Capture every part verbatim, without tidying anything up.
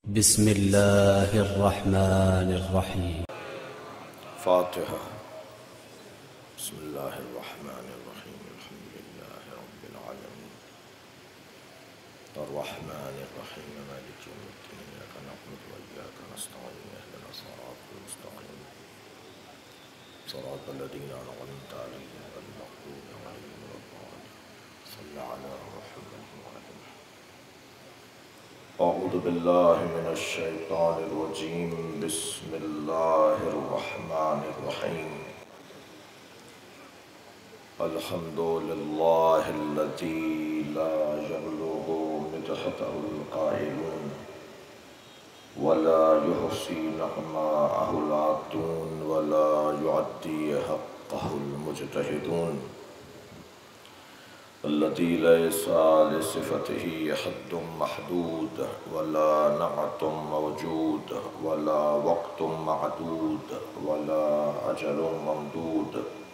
बिस्मिल्लाहिर्रहमानिर्रहीम। फातिहा। बिस्मिल्लाहिर्रहमानिर्रहीम। अल्हम्दुलिल्लाहि रब्बिल आलमीन अर्रहमानिर्रहीम मालिकि यौमिद्दीन इय्याका नअबुदु व इय्याका नस्तईन इहदिना सिरातल मुस्तक़ीम सिरातल लज़ीना अनअमता अलैहिम गैरिल मग़्दूबि अलैहिम वलद्दालीन सल्लि अला मुहम्मद व आलि मुहम्मद। अऊज़ु बिल्लाहि मिनश शैतानिर रजीम। बिस्मिल्लाहिर रहमानिर रहीम। अल्हम्दुलिल्लाहिल्लज़ी ला यब्लुगु मिदहतहुल क़ाइलून वला युहसी नअमाअहुल आतून वला युअद्दी हक़्क़हुल मुज्तहिदून अल्लज़ी लैसा लिसिफ़तिही हद्दुम महदूद वला नअतुम मौजूद वला वक़्तुम मअदूद वला अजलुम ममदूद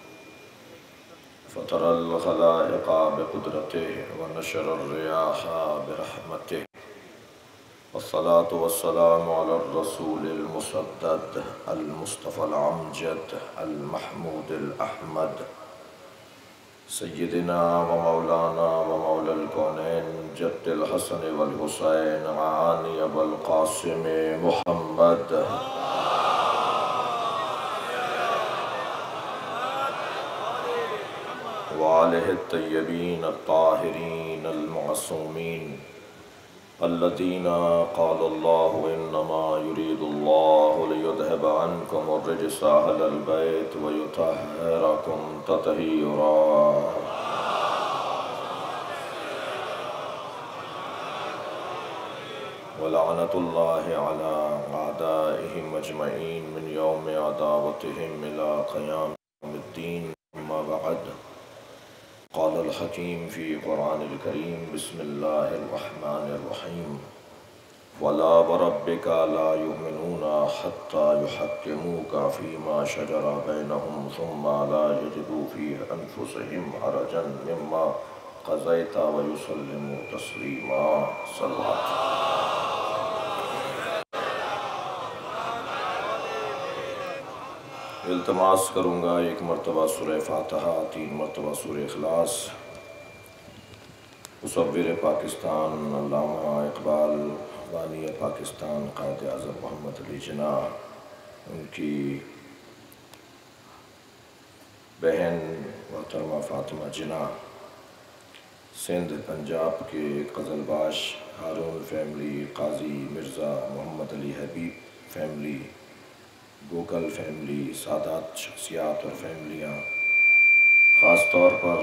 फ़तरल ख़लाइक़ा बिक़ुद्रतिही व नशरर रियाहा बिरहमतिही वस्सलातु वस्सलामु अलर रसूलिल मुसद्दद अल मुस्तफ़ल अमजद अल महमूदिल अहमद सय्यदिना व मौलाना व मौलल कौनैन जद्दिल हसन वल हुसैन आनी अबुल क़ासिम मुहम्मद व आलिहि तय्यबीन अत्ताहिरीन अल मअसूमीन अल्लज़ीना क़ालल्लाहु इन्नमा युरीदुल्लाहु लियुज़हिबा अन्कुमुर रिज्सा अहलल बैत व युतह्हिरकुम तत्हीरा। व लअनतुल्लाहि अला अअदाइहिम अजमईन मिन यौमि अदावतिहिम इला क़यामिद्दीन। अम्मा बअद। क़ालल हकीम फ़ी क़ुरआनिल करीम। बिस्मिल्लाहिर्रहमानिर्रहीम। वला वरब्बिका ला युमिनूना हत्ता युहक्किमूका फ़ीमा शजरा बैनहुम सुम्मा ला यजिदू फ़ी अनफुसिहिम हरजन मिम्मा क़ज़ैता व युसल्लिमू तस्लीमा। सल्लल्लाहु। इल्तमास करूँगा एक मरतबा सूरह फातिहा, तीन मरतबा सूरह इखलास। मुसव्विर पाकिस्तान अल्लामा इकबाल बानी पाकिस्तान क़ायद आज़म मोहम्मद अली जिन्ना, उनकी बहन मोहतरमा फ़ातिमा जिन्ना, सिंध पंजाब के Qizilbash Haroon family, Qazi Mirza Mohammad Ali Habib family, Gokal family, सादात शख्सियात और फैमिलियाँ, ख़ास तौर पर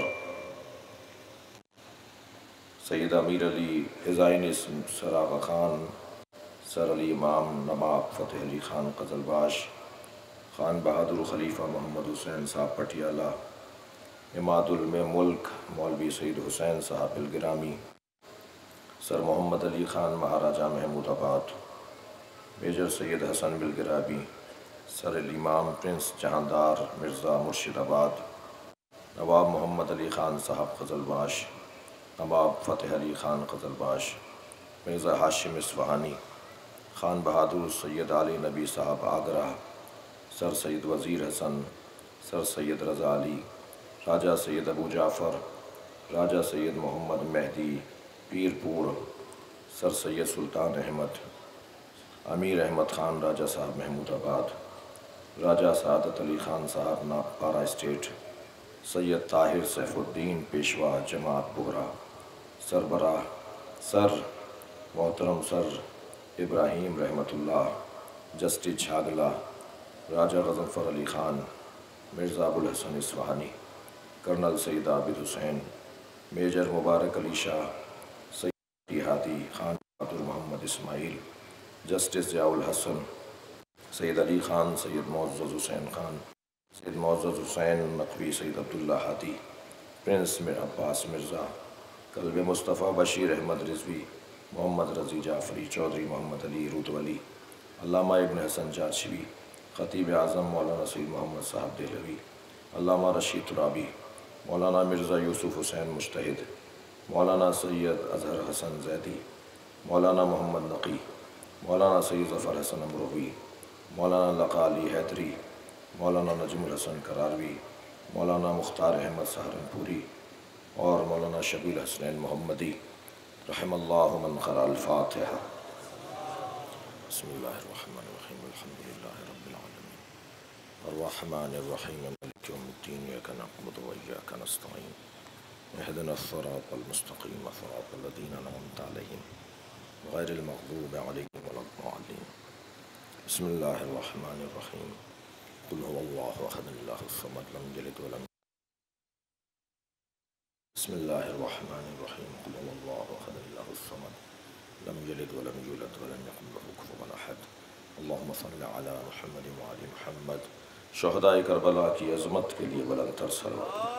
सैयद अमीर अली हिज़ाइनी सर आगा ख़ान, सर अली इमाम नवाब फ़तेह अली ख़ान ग़ज़लबाज, ख़ान बहादुर खलीफ़ा मोहम्मद हुसैन साहब पटियाला, इमादुल में मुल्क मौलवी Saeed Hussain Sahab Bilgrami, sir Mohammad Ali Khan Maharaja Mahmudabad, major Syed Hasan Bilgrami, sir Imam prince Jahandar Mirza Murshidabad, Nawab Mohammad Ali Khan Sahab Qizilbash, नवाब फ़तेह अली ख़ान ग़ज़लबाज, मिर्ज़ा हाशिम इस्फ़हानी, ख़ान बहादुर सैयद अली नबी साहब Agra, sir Syed Wazir Hasan, sir Syed Raza Ali, Raja Syed Abu Jafar, Raja Syed Mohammad Mehdi Pirpur, sir Syed Sultan Ahmad, Amir Ahmad Khan राजा साहब महमूदाबाद, राजा सादत अली ख़ान साहब नागपारा स्टेट, सैयद ताहिर सैफुद्दीन पेशवा जमात बोहरा, सरबराह सर मोहतरम sir Ibrahim Rahimtoola justice Chagla, Raja Ghazanfar Ali Khan, Mirza Abul Hasan Isphahani, colonel Syed Abid Hussain, major Mubarak Ali Shah, Syed Hadi Khan Bahadur Mohammad Ismail, justice Ziaul Hasan, Syed Ali Khan, Syed Muazzaz Hussain Khan, Syed Muazzaz Hussain Naqvi, Syed Abdullah Hadi, prince में अब्बास मिर्ज़ा, कल्ब मुस्तफ़ा बशीर अहमद रिज़वी, मोहम्मद रज़ी जाफ़री, चौधरी मोहम्मद अली रूदवली, अल्लामा इब्न हसन जाशवी, ख़तीब आज़म मौलाना सैयद मोहम्मद साहब देहलवी, अल्लामा रशीद तुराबी, मौलाना मिर्ज़ा यूसुफ़ हुसैन मुज्तहिद, मौलाना सैयद अज़हर हसन ज़ैदी, मौलाना मोहम्मद नक़ी, मौलाना सैयद ज़फ़र हसन अमरोही, मौलाना लक़ा अली हैदरी, मौलाना नजमुल हसन करारवी, मौलाना मुख्तार अहमद सहारनपुरी और मौलाना शबील हसनैन मोहम्मदी रहमल्लाहु मन क़रा अल-फ़ातिहा। बिस्मिल्लाहिर्रहमानिर्रहीम, अल्हम्दुलिल्लाहि रब्बिल आलमीन, अर्रहमानिर्रहीम, मालिकि यौमिद्दीन, इय्याका नअबुदु व इय्याका नस्तईन, इहदिनस सिरातल मुस्तक़ीम, सिरातल लज़ीना अनअमता अलैहिम गैरिल मग़ज़ूबि अलैहिम वलद्दाल्लीन। बिस्मिल्लाहिर्रहमानिर्रहीम, कुल हुवल्लाहु अहद, अल्लाहुस समद, लम यलिद व लम बिस्मिल्लाहिर्रहमानिर्रहीम, कुल हुवल्लाहु अहद, अल्लाहुस समद, लम यलिद व लम यूलद व लम यकुल लहू कुफुवन अहद। अल्लाहुम्मा सल्लि अला मुहम्मद व आलि मुहम्मद। शुहदाए करबला की अज़मत के लिए बुलंद तर सलवात।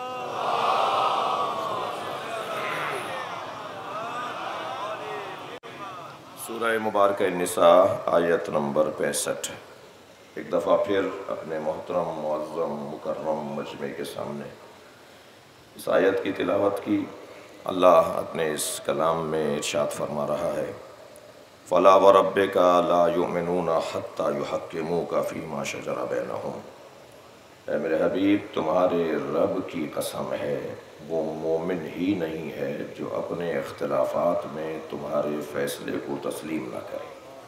सूरह मुबारक निसा आयत नंबर पैंसठ। एक दफ़ा फिर अपने मोहतरम मुअज़्ज़म मुकर्रम मजमे के सामने इस आयत की तिलावत की। अल्लाह अपने इस कलाम में इरशाद फरमा रहा है, फ़ला व रब्बिका ला युमिनूना हत्ता युहक्किमूका फ़ीमा शजरा बैनहुम। ऐ मेरे हबीब, तुम्हारे रब की कसम है, वो मोमिन ही नहीं है जो अपने इख्तिलाफात में तुम्हारे फ़ैसले को तस्लीम न करे।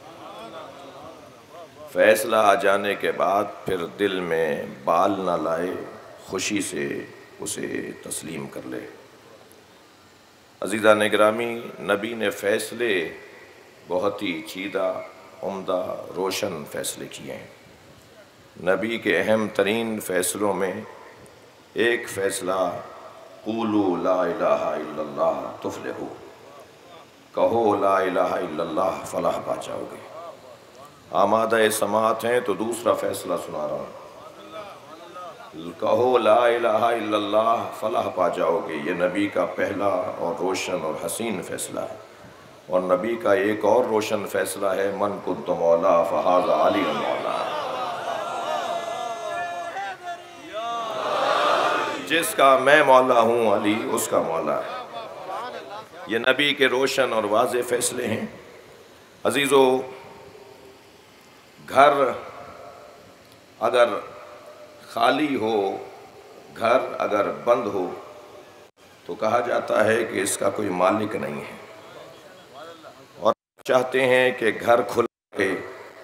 फ़ैसला आ जाने के बाद फिर दिल में बाल न लाए, खुशी से उसे तस्लीम कर ले। अज़ीज़ान गिरामी, नबी ने फ़ैसले बहुत ही चीदा, उम्दा, रोशन फ़ैसले किए हैं। नबी के अहम तरीन फ़ैसलों में एक फ़ैसला, क़ूलू ला इलाहा इल्लल्लाह तुफ़्लिहू, कहो ला इलाहा इल्लल्लाह फ़लाह पा जाओगे। आमादा समात हैं तो दूसरा फ़ैसला सुना रहा हूँ, कहो ला इलाहा इल्लल्लाह फ़लाह पा जाओगे। ये नबी का पहला और रोशन और हसीन फ़ैसला है। और नबी का एक और रोशन फ़ैसला है, मन कुन्तु मौला फ़हाज़ा अली मौला, जिसका मैं मौला हूँ अली उसका मौला है। ये नबी के रोशन और वाज़े फ़ैसले हैं। अजीज़ो, घर अगर खाली हो, घर अगर बंद हो तो कहा जाता है कि इसका कोई मालिक नहीं है। और चाहते हैं कि घर खुला रहे,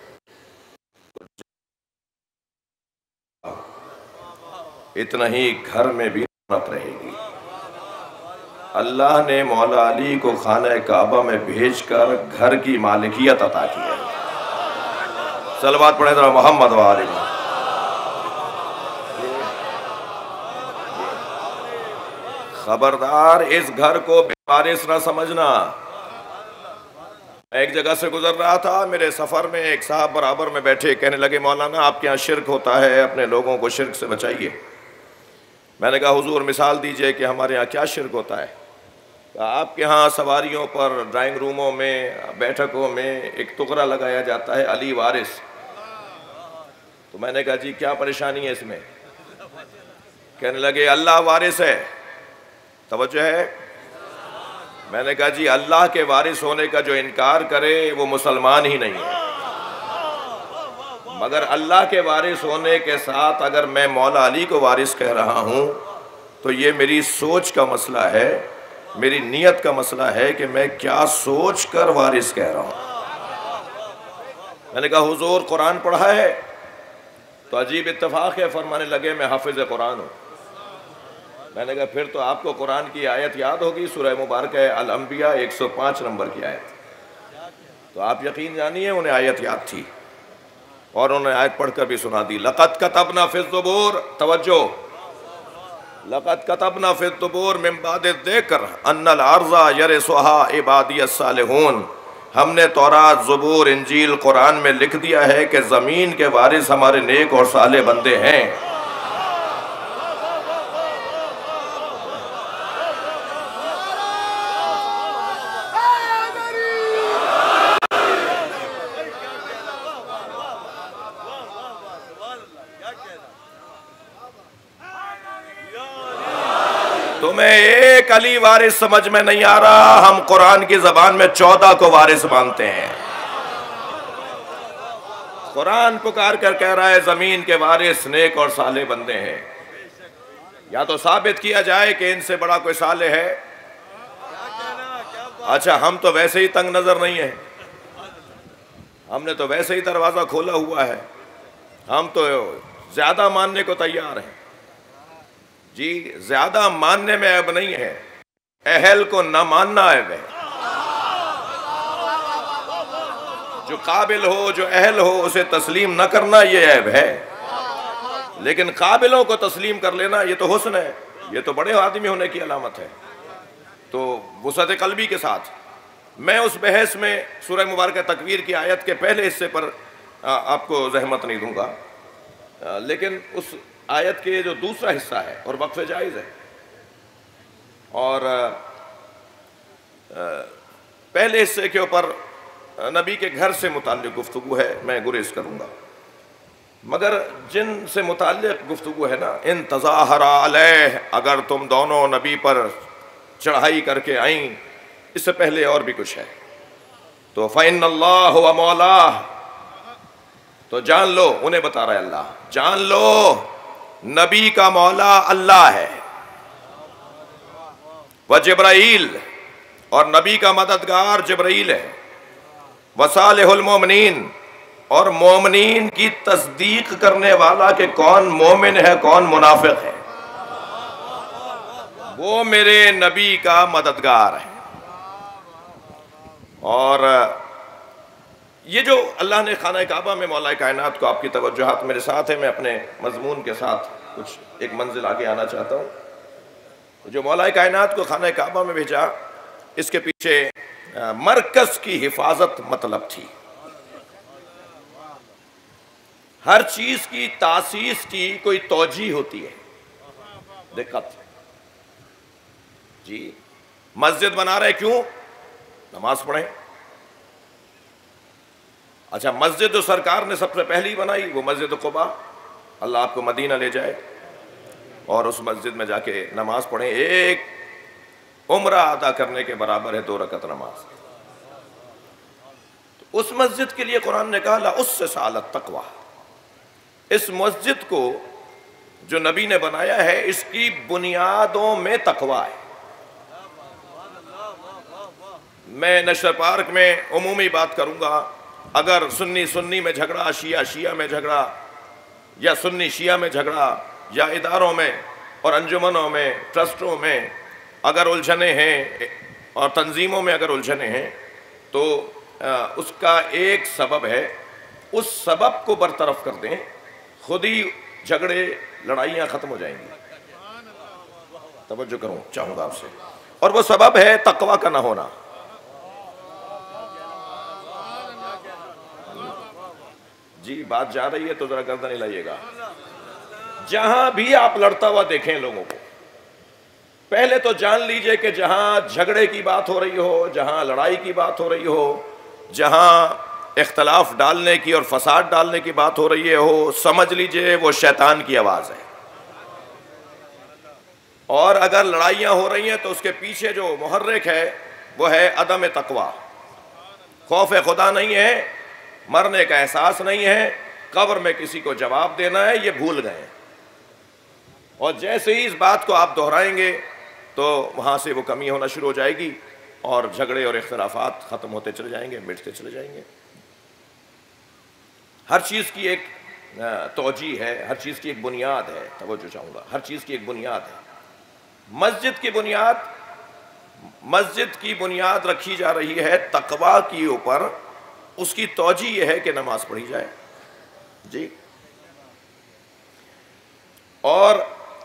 इतना ही घर में भी रौनक रहेगी। अल्लाह ने मौला अली को खाना काबा में भेजकर घर की मालिकियत अता की है। सलवात पढ़े जरा मोहम्मद व आले मोहम्मद। खबरदार, इस घर को बेवारिस न समझना। एक जगह से गुजर रहा था, मेरे सफ़र में एक साहब बराबर में बैठे, कहने लगे, मौलाना आपके यहाँ शिरक होता है, अपने लोगों को शिरक से बचाइए। मैंने कहा, हुजूर मिसाल दीजिए कि हमारे यहाँ क्या शिरक होता है। आपके यहाँ सवारियों पर, ड्राइंग रूमों में, बैठकों में एक टुकड़ा लगाया जाता है, अली वारिस। तो मैंने कहा, जी क्या परेशानी है इसमें? कहने लगे, अल्लाह वारिस है। तवज्जो है? मैंने कहा, जी अल्लाह के वारिस होने का जो इनकार करे वो मुसलमान ही नहीं है। मगर अल्लाह के वारिस होने के साथ अगर मैं मौला अली को वारिस कह रहा हूँ तो ये मेरी सोच का मसला है, मेरी नीयत का मसला है कि मैं क्या सोच कर वारिस कह रहा हूँ। मैंने कहा, हुजूर कुरान पढ़ा है? तो अजीब इत्तेफाक है, फरमाने लगे, मैं हाफिज़ कुरान हूँ। मैंने कहा, फिर तो आपको कुरान की आयत याद होगी, सूरह मुबारक है अल अंबिया एक सौ पाँच नंबर की आयत। तो आप यकीन जानिए उन्हें आयत याद थी और उन्होंने आयत पढ़कर भी सुना दी। लक़द कतबना फ़िज़ ज़ुबूर, तवज्जो, लक़द कतबना फ़िज़ ज़ुबूर मिन बादि ज़िक्र अन्नल अर्ज़ा यरिसुहा इबादियस सालिहून। हमने तौरात, ज़ुबूर, इंजील, कुरान में लिख दिया है कि ज़मीन के वारिस हमारे नेक और साले बंदे हैं। तुम्हें एक अली वारिस समझ में नहीं आ रहा, हम कुरान की जबान में चौदह को वारिस मानते हैं। कुरान पुकार कर कह रहा है जमीन के वारिस नेक और साले बंदे हैं। या तो साबित किया जाए कि इनसे बड़ा कोई साले है। अच्छा, हम तो वैसे ही तंग नजर नहीं है, हमने तो वैसे ही दरवाजा खोला हुआ है, हम तो ज्यादा मानने को तैयार हैं जी। ज्यादा मानने में ऐब नहीं है, अहल को न मानना ऐब है। जो काबिल हो, जो अहल हो, उसे तस्लीम न करना ये ऐब है, लेकिन काबिलों को तस्लीम कर लेना ये तो हुस्न है, ये तो बड़े आदमी होने की अलामत है। तो वुसअत क़ल्बी के साथ मैं उस बहस में सूरह मुबारक तकवीर की आयत के पहले हिस्से पर आपको जहमत नहीं दूंगा, लेकिन उस आयत के जो दूसरा हिस्सा है और वक्फ़े जायज़ है, और पहले हिस्से के ऊपर नबी के घर से मुताल्लिक़ गुफ्तगू है, मैं गुरेज करूँगा। मगर जिन से मुताल्लिक़ गुफ्तगू है ना, इन तज़ाहरा अलैह, अगर तुम दोनों नबी पर चढ़ाई करके आई, इससे पहले और भी कुछ है। तो फ़इन्नल्लाह हुवा मौलाह, तो जान लो, उन्हें बता रहा है अल्लाह, जान लो नबी का मौला अल्लाह है। व जिब्राइल, और नबी का मददगार जिब्राइल है। वसालिहुल मोमिनीन, और मोमिनीन की तस्दीक करने वाला कि कौन मोमिन है कौन मुनाफिक है, वो मेरे नबी का मददगार है। और ये जो अल्लाह ने खाना काबा में मौला कायनात को, आपकी तवज्जुहात मेरे साथ है, मैं अपने मजमून के साथ कुछ एक मंजिल आगे आना चाहता हूँ। जो मौला कायनात को खाना काबा में भेजा, इसके पीछे मरकज की हिफाजत मतलब थी। हर चीज की तासीस की कोई तौजी होती है, दिक्कत जी। मस्जिद बना रहे क्यों? नमाज पढ़े। अच्छा, मस्जिद जो सरकार ने सबसे पहली बनाई वो मस्जिद कुबा, अल्लाह आपको मदीना ले जाए और उस मस्जिद में जाके नमाज पढ़े, एक उम्रा अदा करने के बराबर है दो रकत नमाज। तो उस मस्जिद के लिए कुरान ने कहा ला उससे सालत तकवा, इस मस्जिद को जो नबी ने बनाया है इसकी बुनियादों में तकवा है। मैं नशर पार्क में उमूमी बात करूंगा, अगर सुन्नी सुन्नी में झगड़ा, शिया शिया में झगड़ा, या सुन्नी शिया में झगड़ा, या इदारों में और अंजुमनों में, ट्रस्टों में अगर उलझने हैं और तंजीमों में अगर उलझने हैं, तो आ, उसका एक सबब है, उस सबब को बरतरफ कर दें, खुद ही झगड़े लड़ाइयाँ ख़त्म हो जाएंगी। तवज्जो करूँ चाहूँगा आपसे, और वो सबब है तकवा का ना होना। जी, बात जा रही है तो जरा गर्दन हिलाइएगा। जहां भी आप लड़ता हुआ देखें लोगों को, पहले तो जान लीजिए कि जहां झगड़े की बात हो रही हो, जहां लड़ाई की बात हो रही हो, जहां इख्तलाफ डालने की और फसाद डालने की बात हो रही है हो, समझ लीजिए वो शैतान की आवाज़ है। और अगर लड़ाइयाँ हो रही हैं तो उसके पीछे जो मुहर्रिक है वो है अदम तकवा, खौफ खुदा नहीं है, मरने का एहसास नहीं है, कब्र में किसी को जवाब देना है, ये भूल गए। और जैसे ही इस बात को आप दोहराएंगे तो वहाँ से वो कमी होना शुरू हो जाएगी और झगड़े और इख्तिलाफात ख़त्म होते चले जाएंगे, मिटते चले जाएंगे। हर चीज़ की एक तौजी है, हर चीज़ की एक बुनियाद है, तवज्जो चाहूँगा, हर चीज़ की एक बुनियाद है। मस्जिद की बुनियाद मस्जिद की बुनियाद रखी जा रही है तकवा के ऊपर, उसकी तौजी ये है कि नमाज पढ़ी जाए जी। और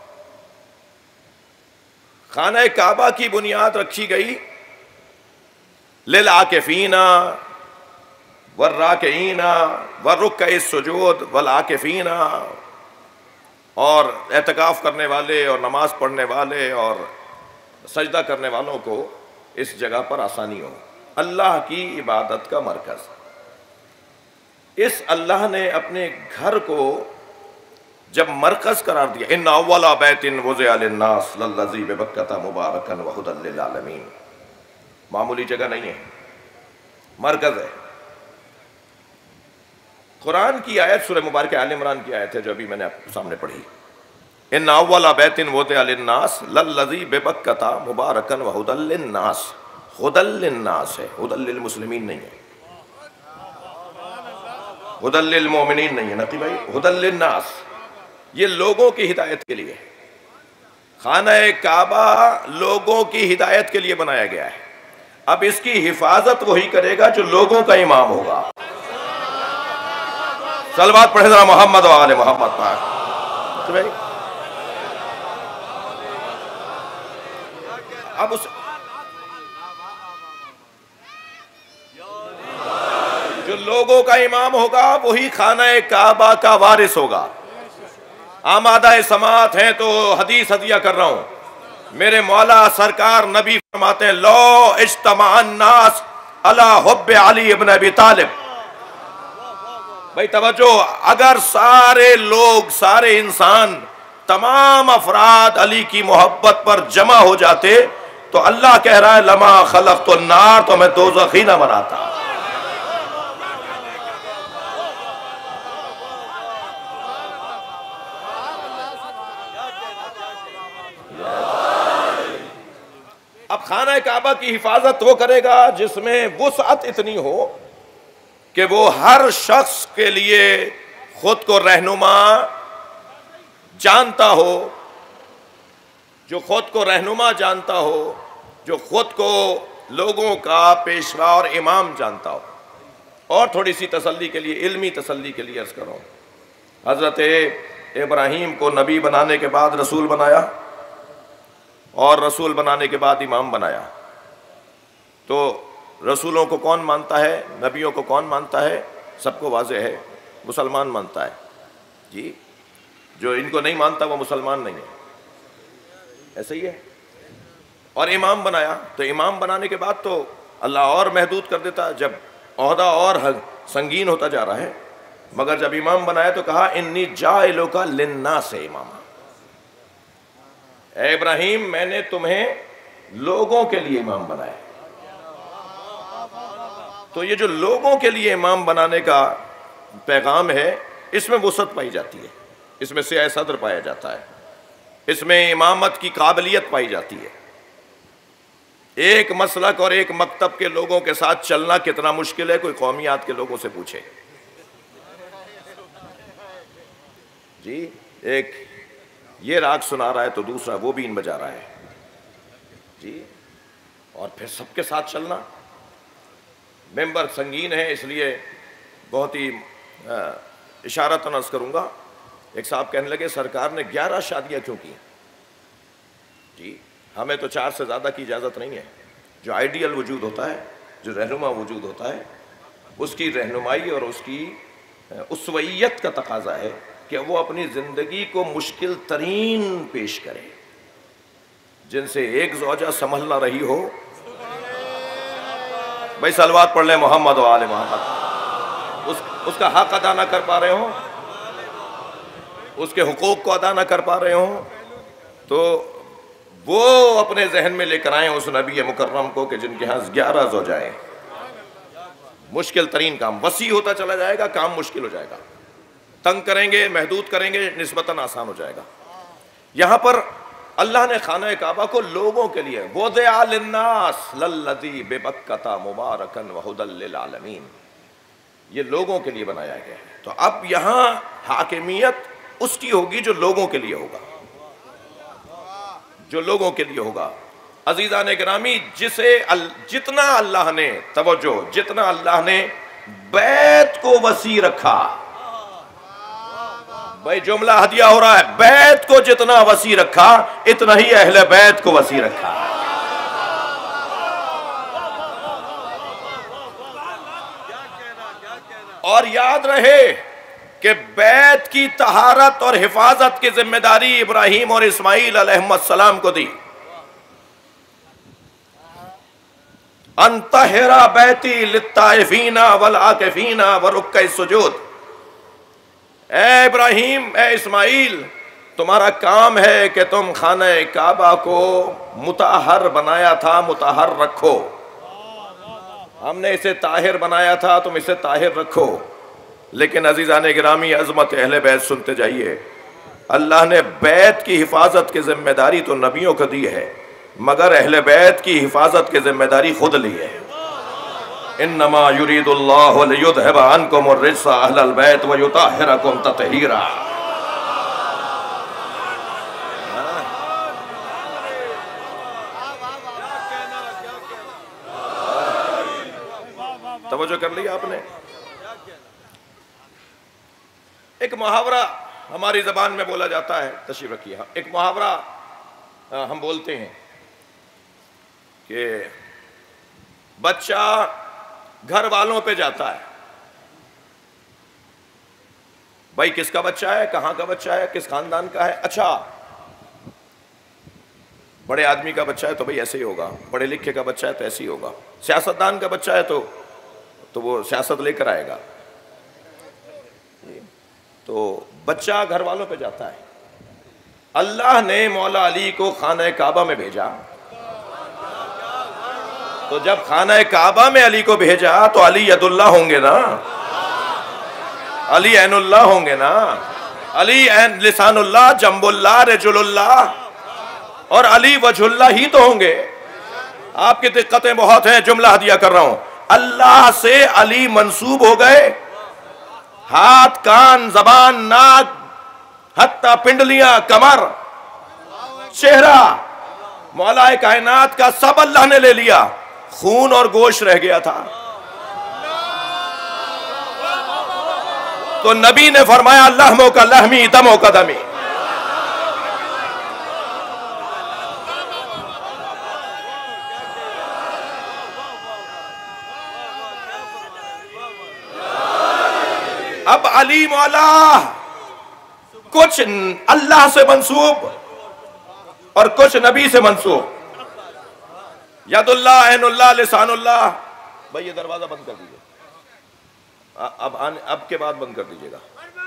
खाना काबा की बुनियाद रखी गई लिल आकिफीना वर्राकीना वर्रुक्का सुजूद वल आकिफीना, और एतकाफ करने वाले और नमाज पढ़ने वाले और सजदा करने वालों को इस जगह पर आसानी हो। अल्लाह की इबादत का मरकज़। इस अल्लाह ने अपने घर को जब मरकज़ करार दिया, इन्ना अव्वला बैतिन वुज़िअ लिन्नास लल्लज़ी बिबक्कता मुबारकन व हुदन लिल आलमीन, मामूली जगह नहीं है, मरकज़ है। कुरान की आयत सूरह मुबारक आल इमरान की आयत है जो अभी मैंने आपके सामने पढ़ी। इन अव्वल बैतिन वुदिअ लिन्नास लल्लज़ी बिबक्कता मुबारकन व हुदल लिन्नास। हुदल लिन्नास है, हुदल लिल मुस्लिमीन नहीं है, हुदल लिल मोमिनीन नहीं है नकी भाई, हुदल लिन्नास। ये लोगों की हिदायत के लिए, खाना काबा लोगों की हिदायत के लिए बनाया गया है। अब इसकी हिफाजत वही करेगा जो लोगों का इमाम होगा। सलवात पढ़े जरा मोहम्मद व आले मोहम्मद पाक। तो भाई अब उस जो लोगों का इमाम होगा वही खाना काबा का वारिस होगा। आमादा समात हैं तो हदीस हदिया कर रहा हूं। मेरे मौला सरकार नबी फरमाते हैं, लो इज्तमाअन नास अला हुब्बे अली इब्न अबी तालिब। भाई तवज्जो, अगर सारे लोग, सारे इंसान, तमाम अफराद अली की मोहब्बत पर जमा हो जाते तो अल्लाह कह रहा है लमा खलक़तुन नार, तो मैं दोज़ख ही ना बनाता। अब खाना काबा की हिफाजत वो करेगा जिसमें वुसअत इतनी हो कि वो हर शख्स के लिए खुद को रहनुमा जानता हो, जो खुद को रहनुमा जानता हो, जो खुद को लोगों का पेशवा और इमाम जानता हो। और थोड़ी सी तसल्ली के लिए, इल्मी तसल्ली के लिए अर्ज करूँ, हज़रत इब्राहीम को नबी बनाने के बाद रसूल बनाया और रसूल बनाने के बाद इमाम बनाया। तो रसूलों को कौन मानता है, नबियों को कौन मानता है? सबको वाज़ेह है, मुसलमान मानता है जी। जो इनको नहीं मानता वो मुसलमान नहीं है, ऐसे ही है। और इमाम बनाया, तो इमाम बनाने के बाद तो अल्लाह और महदूद कर देता, जब ओहदा और संगीन होता जा रहा है। मगर जब इमाम बनाया तो कहा इन्नी जाइलुका लिन्नास से इमामा। ए इब्राहीम, मैंने तुम्हें लोगों के लिए इमाम बनाया। तो ये जो लोगों के लिए इमाम बनाने का पैगाम है, इसमें वुसअत पाई जाती है, इसमें सियाह सदर पाया जाता है, इसमें इमामत की काबिलियत पाई जाती है। एक मसलक और एक मकतब के लोगों के साथ चलना कितना मुश्किल है, कोई कौमियात के लोगों से पूछे जी। एक ये राग सुना रहा है तो दूसरा वो बीन बजा रहा है जी, और फिर सबके साथ चलना। मेंबर संगीन है, इसलिए बहुत ही इशारतन अर्ज़ करूँगा। एक साहब कहने लगे सरकार ने ग्यारह शादियाँ क्यों की जी? हमें तो चार से ज़्यादा की इजाज़त नहीं है। जो आइडियल वजूद होता है, जो रहनुमा वजूद होता है, उसकी रहनुमाई और उसकी उसवैयत का तकाजा है कि वो अपनी ज़िंदगी को मुश्किल तरीन पेश करे। जिनसे एक ज़ौजा संभल ना रही हो, भाई सलवात पढ़ ले मोहम्मद व आले मोहम्मद, उस उसका हक अदा ना कर पा रहे हो, उसके हुकूक को अदा ना कर पा रहे हो, तो वो अपने जहन में लेकर आए उस नबी मुकर्रम को कि जिनके यहाँ ग्यारह ज़ौजाएं। मुश्किल तरीन काम वसी होता चला जाएगा, काम मुश्किल हो जाएगा। तंग करेंगे, महदूद करेंगे, निस्बतन आसान हो जाएगा। यहाँ पर अल्लाह ने खाना काबा को लोगों के लिए, वुदिअ लिन्नास लल्लज़ी बिबक्कता मुबारकन व हुदल लिल आलमीन, ये लोगों के लिए बनाया गया है। तो अब यहाँ हाकिमियत उसकी होगी जो लोगों के लिए होगा, जो लोगों के लिए होगा। अजीज़ान गिरामी, जिसे अल, जितना अल्लाह ने तवज्जो, जितना अल्लाह ने बैत को वसी रखा, भाई जुमला हदिया हो रहा है, बैत को जितना वसी रखा इतना ही अहले बैत को वसी रखा। और याद रहे कि बैत की तहारत और हिफाजत की जिम्मेदारी इब्राहीम और इस्माईल अलैहिस्सलाम को दी। अंतहरा बैती लित्ताइफीना वल आकिफीना व रुक्कै सुजूद। ए इब्राहीम, ए इस्माईल, तुम्हारा काम है कि तुम खाना काबा को मुताहर बनाया था, मुताहर रखो। हमने इसे ताहिर बनाया था, तुम इसे ताहिर रखो। लेकिन अजीज़ान गिरामी, अज़मत अहले बैत सुनते जाइए। अल्लाह ने बैत की हिफाजत की जिम्मेदारी तो नबियों को दी है, मगर अहले बैत की हिफाजत की जिम्मेदारी खुद ली है। इन्नमा युरीदुल्लाहु लियुज़हिबा अन्कुमुर रिज्सा अहलल बैत व युतहिरकुम तत्हीरा। तवज्जो कर लिया आपने। एक मुहावरा हमारी जबान में बोला जाता है, तशरीफ रखिए। एक मुहावरा हम बोलते हैं कि बच्चा घर वालों पे जाता है। भाई किसका बच्चा है, कहां का बच्चा है, किस खानदान का है? अच्छा, बड़े आदमी का बच्चा है तो भाई ऐसे ही होगा, पढ़े लिखे का बच्चा है तो ऐसे ही होगा, सियासतदान का बच्चा है तो तो वो सियासत लेकर आएगा। तो बच्चा घर वालों पे जाता है। अल्लाह ने मौला अली को खाना काबा में भेजा, तो जब खाना काबा में अली को भेजा तो अली यदुल्लाह होंगे ना, अली ऐनुल्लाह होंगे ना, अली ऐन लिसानुल्लाह, जम्बुल्लाह, रजुलुल्लाह और अली वजहुल्लाह ही तो होंगे। आपकी दिक्कतें बहुत हैं, जुमला हदिया कर रहा हूं। अल्लाह से अली मंसूब हो गए, हाथ, कान, जबान, नाक, हत्ता पिंडलियां, कमर, चेहरा, मौला कायनात का सब अल्लाह ने ले लिया, खून और गोश्त रह गया था। तो नबी ने फरमाया लहमो का लहमी, दमो का दमी। अब अली मौला कुछ अल्लाह से मंसूब और कुछ नबी से मंसूब। यदुल्लाह, ऐनुल्लाह, लिसानुल्लाह। भाई ये दरवाजा बंद कर दीजिए, अब आने अब के बाद बंद कर दीजिएगा।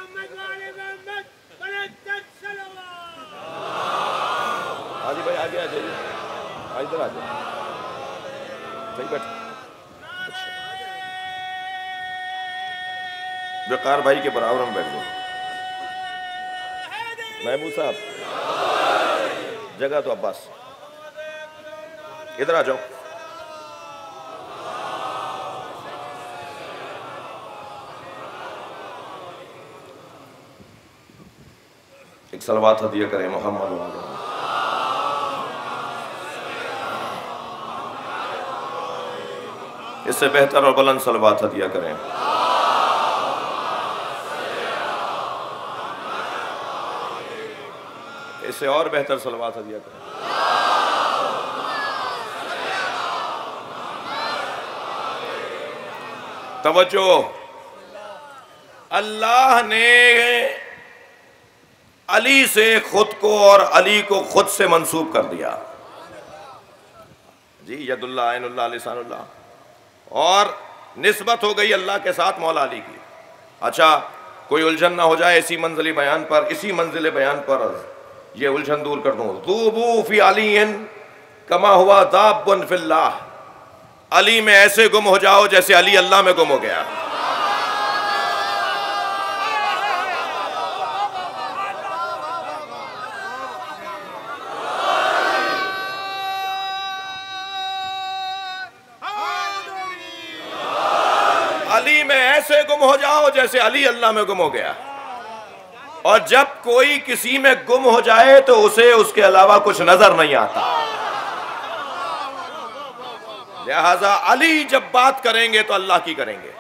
हाजी भाई आगे आ जाइए, इधर आ जाइए, सही बैठ। वकार भाई के बराबर में बैठ जाओ। महमूद साहब जगह तो अब्बास, इधर आ जाओ। एक सलवात हदिया करें मोहम्मद वाले। इससे बेहतर और बुलंद सलवात हदिया करें। इससे और बेहतर सलवात हदिया करें। तवज्जो, अल्लाह ने अली से खुद को और अली को खुद से मंसूब कर दिया जी, यदुल्लाह, ऐनुल्लाह, लिसानुल्लाह, और निस्बत हो गई अल्लाह के साथ मौला अली की। अच्छा, कोई उलझन ना हो जाए इसी मंजिल बयान पर, इसी मंजिल बयान पर ये उलझन दूर कर दूं। ज़ूबू फी अलीन कमा हुआ दाबुन फिल्लाह। अली में ऐसे गुम हो जाओ जैसे अली अल्लाह में गुम हो गया। अली में ऐसे गुम हो जाओ जैसे अली अल्लाह में गुम हो गया। और जब कोई किसी में गुम हो जाए तो उसे उसके अलावा कुछ नजर नहीं आता। लिहाजा अली जब बात करेंगे तो अल्लाह की करेंगे,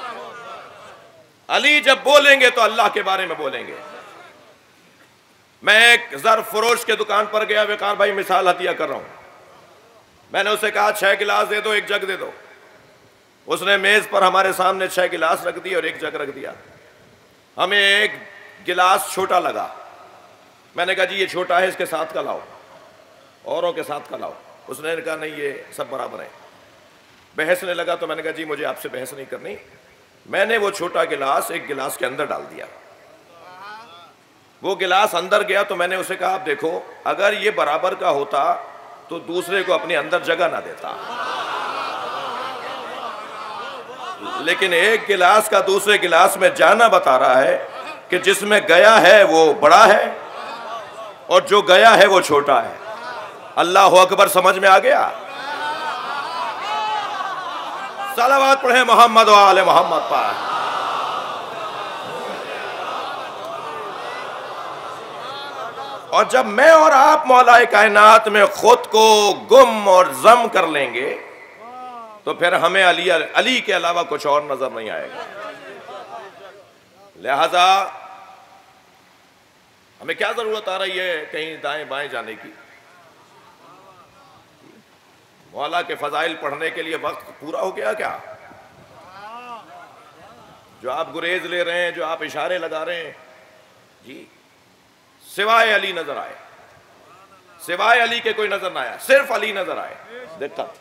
अली जब बोलेंगे तो अल्लाह के बारे में बोलेंगे। मैं एक ज़र्फ फरोश के दुकान पर गया, वकार भाई मिसाल हदिया कर रहा हूं। मैंने उसे कहा छह गिलास दे दो, एक जग दे दो। उसने मेज पर हमारे सामने छह गिलास रख दिए और एक जग रख दिया। हमें एक गिलास छोटा लगा। मैंने कहा जी ये छोटा है, इसके साथ का लाओ, औरों के साथ का लाओ। उसने कहा नहीं ये सब बराबर है। बहसने लगा तो मैंने कहा जी मुझे आपसे बहस नहीं करनी। मैंने वो छोटा गिलास एक गिलास के अंदर डाल दिया। वो गिलास अंदर गया तो मैंने उसे कहा आप देखो, अगर ये बराबर का होता तो दूसरे को अपने अंदर जगह ना देता। लेकिन एक गिलास का दूसरे गिलास में जाना बता रहा है कि जिसमें गया है वो बड़ा है और जो गया है वो छोटा है। अल्लाह अकबर समझ में आ गया? सलावत पढ़े मोहम्मद व आले मोहम्मद पर। और जब मैं और आप मौलाए कायनात में खुद को गुम और जम कर लेंगे तो फिर हमें अली अली के अलावा कुछ और नजर नहीं आएगा। लिहाजा हमें क्या जरूरत आ रही है कहीं दाएं बाएं जाने की? मौला के फजाइल पढ़ने के लिए वक्त पूरा हो गया क्या? जो आप गुरेज ले रहे हैं, जो आप इशारे लगा रहे हैं, जी सिवाय अली नजर आए, सिवाय अली के कोई नजर ना आया, सिर्फ अली नजर आए। दिक्कत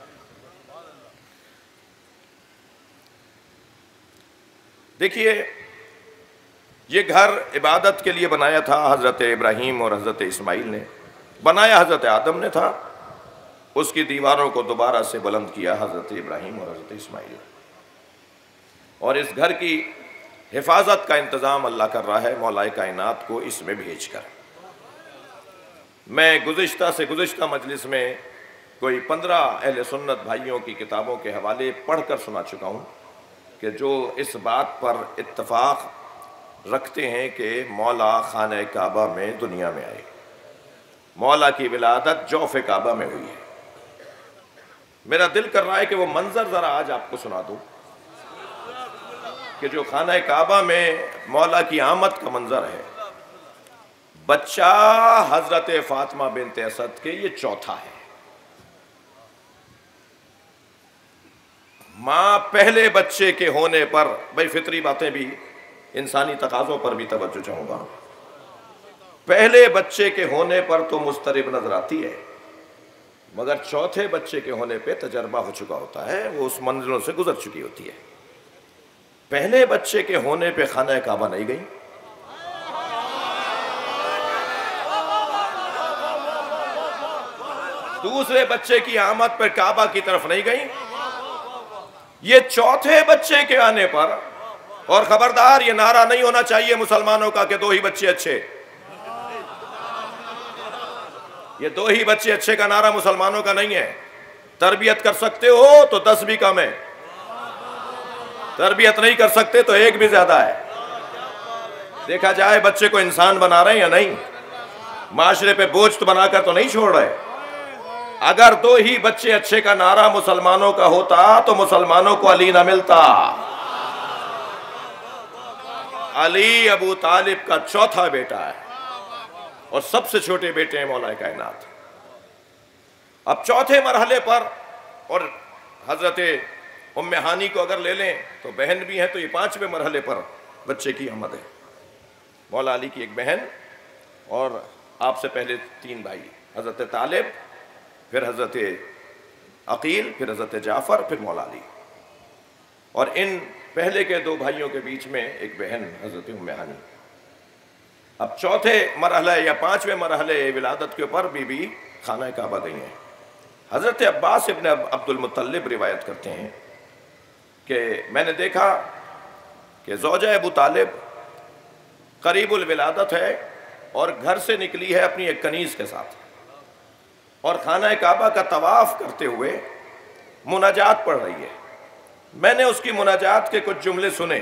देखिए, ये घर इबादत के लिए बनाया था हजरत इब्राहीम और हजरत इस्माइल ने, बनाया हजरत आदम ने था, उसकी दीवारों को दोबारा से बुलंद किया हजरत इब्राहीम और हजरत इस्माइल। और इस घर की हिफाजत का इंतजाम अल्लाह कर रहा है मौलाए कायनात को इसमें भेजकर। मैं गुज़िश्ता से गुज़िश्ता मजलिस में कोई पंद्रह अहले सुन्नत भाइयों की किताबों के हवाले पढ़कर सुना चुका हूँ कि जो इस बात पर इत्तफाक रखते हैं कि मौला खाने काबा में दुनिया में आए, मौला की विलादत जौफ़ काबा में हुई है। मेरा दिल कर रहा है कि वो मंजर ज़रा आज आपको सुना दूँ कि जो खाना काबा में मौला की आमद का मंजर है। बच्चा हजरत फातिमा बिन्त असद के ये चौथा है। मां पहले बच्चे के होने पर, भाई फितरी बातें भी, इंसानी तकाज़ों पर भी तवज्जो चाहूंगा, पहले बच्चे के होने पर तो मुस्तरिब नजर आती है, मगर चौथे बच्चे के होने पे तजर्बा हो चुका होता है, वो उस मंजिलों से गुजर चुकी होती है। पहले बच्चे के होने पे खाना काबा नहीं गई, दूसरे बच्चे की आमद पर काबा की तरफ नहीं गई, ये चौथे बच्चे के आने पर, और खबरदार ये नारा नहीं होना चाहिए मुसलमानों का कि दो ही बच्चे अच्छे, ये दो ही बच्चे अच्छे का नारा मुसलमानों का नहीं है। तरबियत कर सकते हो तो दस भी कम है, तरबियत नहीं कर सकते तो एक भी ज्यादा है। देखा जाए बच्चे को इंसान बना रहे हैं या नहीं, माशरे पे बोझ तो बनाकर तो नहीं छोड़ रहे। अगर दो ही बच्चे अच्छे का नारा मुसलमानों का होता तो मुसलमानों को अली ना मिलता। अली अबू तालिब का चौथा बेटा है और सबसे छोटे बेटे हैं मौला कायनात। अब चौथे मरहले पर, और हजरत उम्मे हानी को अगर ले लें तो बहन भी है, तो ये पांचवें मरहले पर बच्चे की आमद है। मौला अली की एक बहन और आपसे पहले तीन भाई, हजरत तालिब, फिर हजरत अकील, फिर हजरत जाफर, फिर मौला अली। और इन पहले के दो भाइयों के बीच में एक बहन हजरत उम्मे हानी। अब चौथे मरहले या पांचवें मरहले विलादत के ऊपर बीबी खाना काबा गई हैं। हजरत अब्बास इब्न अब्दुल मुत्तलिब रिवायत करते हैं कि मैंने देखा कि ज़ौजा अबू तालिब करीबुल विलादत है और घर से निकली है अपनी एक कनीज़ के साथ, और खाना काबा का तवाफ करते हुए मुनाजात पढ़ रही है। मैंने उसकी मुनाजात के कुछ जुमले सुने।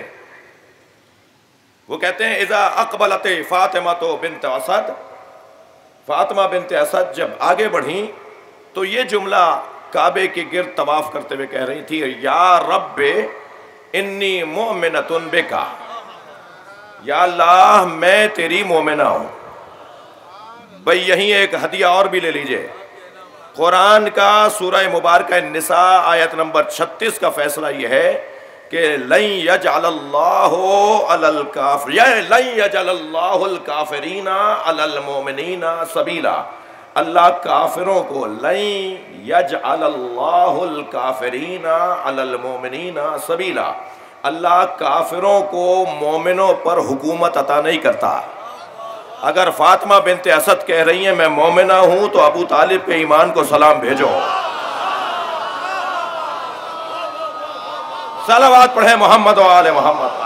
वो कहते हैं, इज़ा अक़बलत फ़ातिमा तो बिन्त असद, फ़ातिमा बिन्त असद जब आगे बढ़ी तो ये जुमला काबे के गिर्द तवाफ करते हुए कह रही थी, या रब्बे इन्नी मोमिनतुन बिका, या अल्लाह मैं तेरी मोमिना हूं। भाई यहीं एक हदिया और भी ले लीजिए। कुरान का सूरह मुबारक निसा आयत नंबर छत्तीस का फैसला यह है कि लन यजअलल्लाहु अलल काफिर लन यजअलल्लाहुल काफिरीना अलल मोमिनीना सबीला। अल्लाह काफिरों को लन यजअलल्लाहुल काफिरीना अलल मोमिनीना सबीला, अल्लाह काफिरों को मोमिनों पर हुकूमत अता नहीं करता। अगर फातिमा बिन्त असद कह रही है मैं मोमिना हूं तो अबू तालिब के ईमान को सलाम भेजो। सलावत पढ़े मोहम्मद व आले मोहम्मद।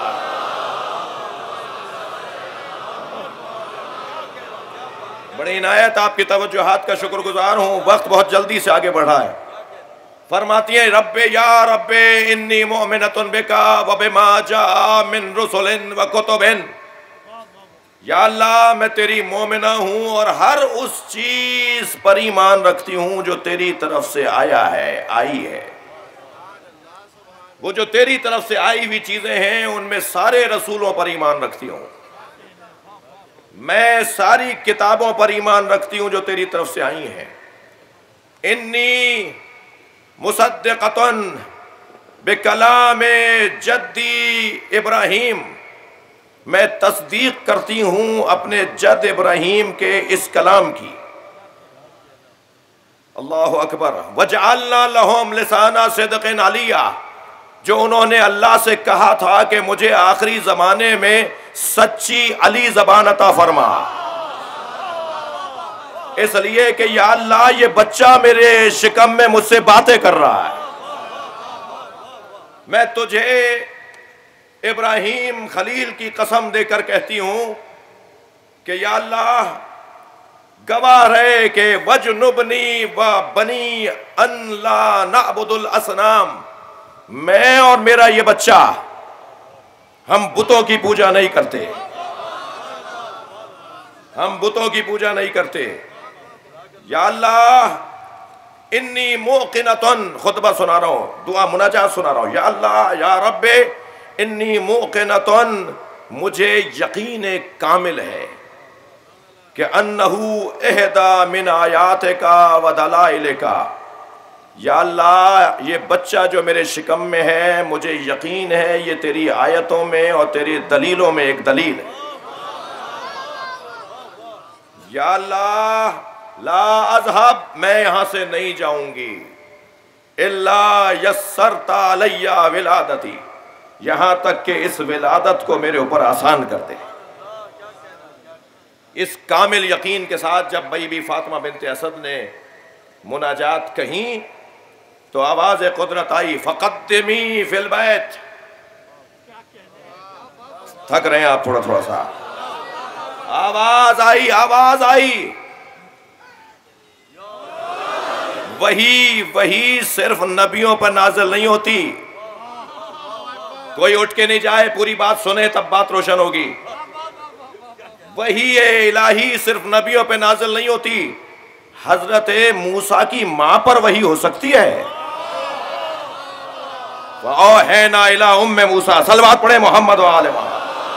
बड़ी इनायत, आपकी तवज्जुहात का शुक्रगुजार हूँ। वक्त बहुत जल्दी से आगे बढ़ा है। फरमाती है रब्बे या रब्बे इन्नी मोमिनतुन बिका व बिमा जा मिन रुसुलिन व कुतुबिन। या अल्लाह मैं तेरी मोमिना हूँ और हर उस चीज पर ईमान रखती हूँ जो तेरी तरफ से आया है, आई है। वो जो तेरी तरफ से आई हुई चीजें हैं उनमें सारे रसूलों पर ईमान रखती हूँ। मैं सारी किताबों पर ईमान रखती हूँ जो तेरी तरफ से आई हैं। इन्नी मुसद्दिक़तुन बिकलामे जद्दी इब्राहीम, मैं तस्दीक करती हूँ अपने जद इब्राहीम के इस कलाम की। अल्लाहु अकबर। वजअलना लहुम लिसाना सिद्क़िन अलिया, जो उन्होंने अल्लाह से कहा था कि मुझे आखिरी जमाने में सच्ची अली ज़बान अता फरमा, इसलिए कि या अल्लाह ये बच्चा मेरे शिकम में मुझसे बातें कर रहा है। मैं तुझे इब्राहीम खलील की कसम देकर कहती हूं कि या अल्लाह गवाह रहे कि वजनुबनी व बनी अन ला नअबुदुल असनाम, मैं और मेरा ये बच्चा हम बुतों की पूजा नहीं करते, हम बुतों की पूजा नहीं करते। या अल्लाह इन्नी मुक़िनतुन, खुतबा सुना रहा हूं, दुआ मुनाजात सुना रहा हूं। या अल्लाह या रब्बे इन्नी मुक़िनतुन, मुझे यकीन कामिल है कि अन्नहु इहदा मिन आयातिका व दलाइलिका। या अल्लाह ये बच्चा जो मेरे शिकम में है, मुझे यकीन है ये तेरी आयतों में और तेरी दलीलों में एक दलील है। या अल्लाह ला अज़हब, मैं यहां से नहीं जाऊंगी, इल्ला यस्सरता अलैया विलादती, यहां तक कि इस विलादत को मेरे ऊपर आसान कर दे। इस कामिल यकीन के साथ जब बीबी फातिमा बिन्त असद ने मुनाजात कही तो आवाज कुदरत आई, फ़क़द्दिमी फ़िल बैत। थक रहे हैं आप थोड़ा थोड़ा सा, आवाज आई, आवाज आई। वही वही सिर्फ नबियों पर नाज़िल नहीं होती। कोई उठ के नहीं जाए, पूरी बात सुने तब बात रोशन होगी। वही इलाही सिर्फ नबियों पे नाज़िल नहीं होती, हजरत मूसा की मां पर वही हो सकती है। है ना इला उम्मे मूसा, सलवात पढ़े मोहम्मद व आले मोहम्मद।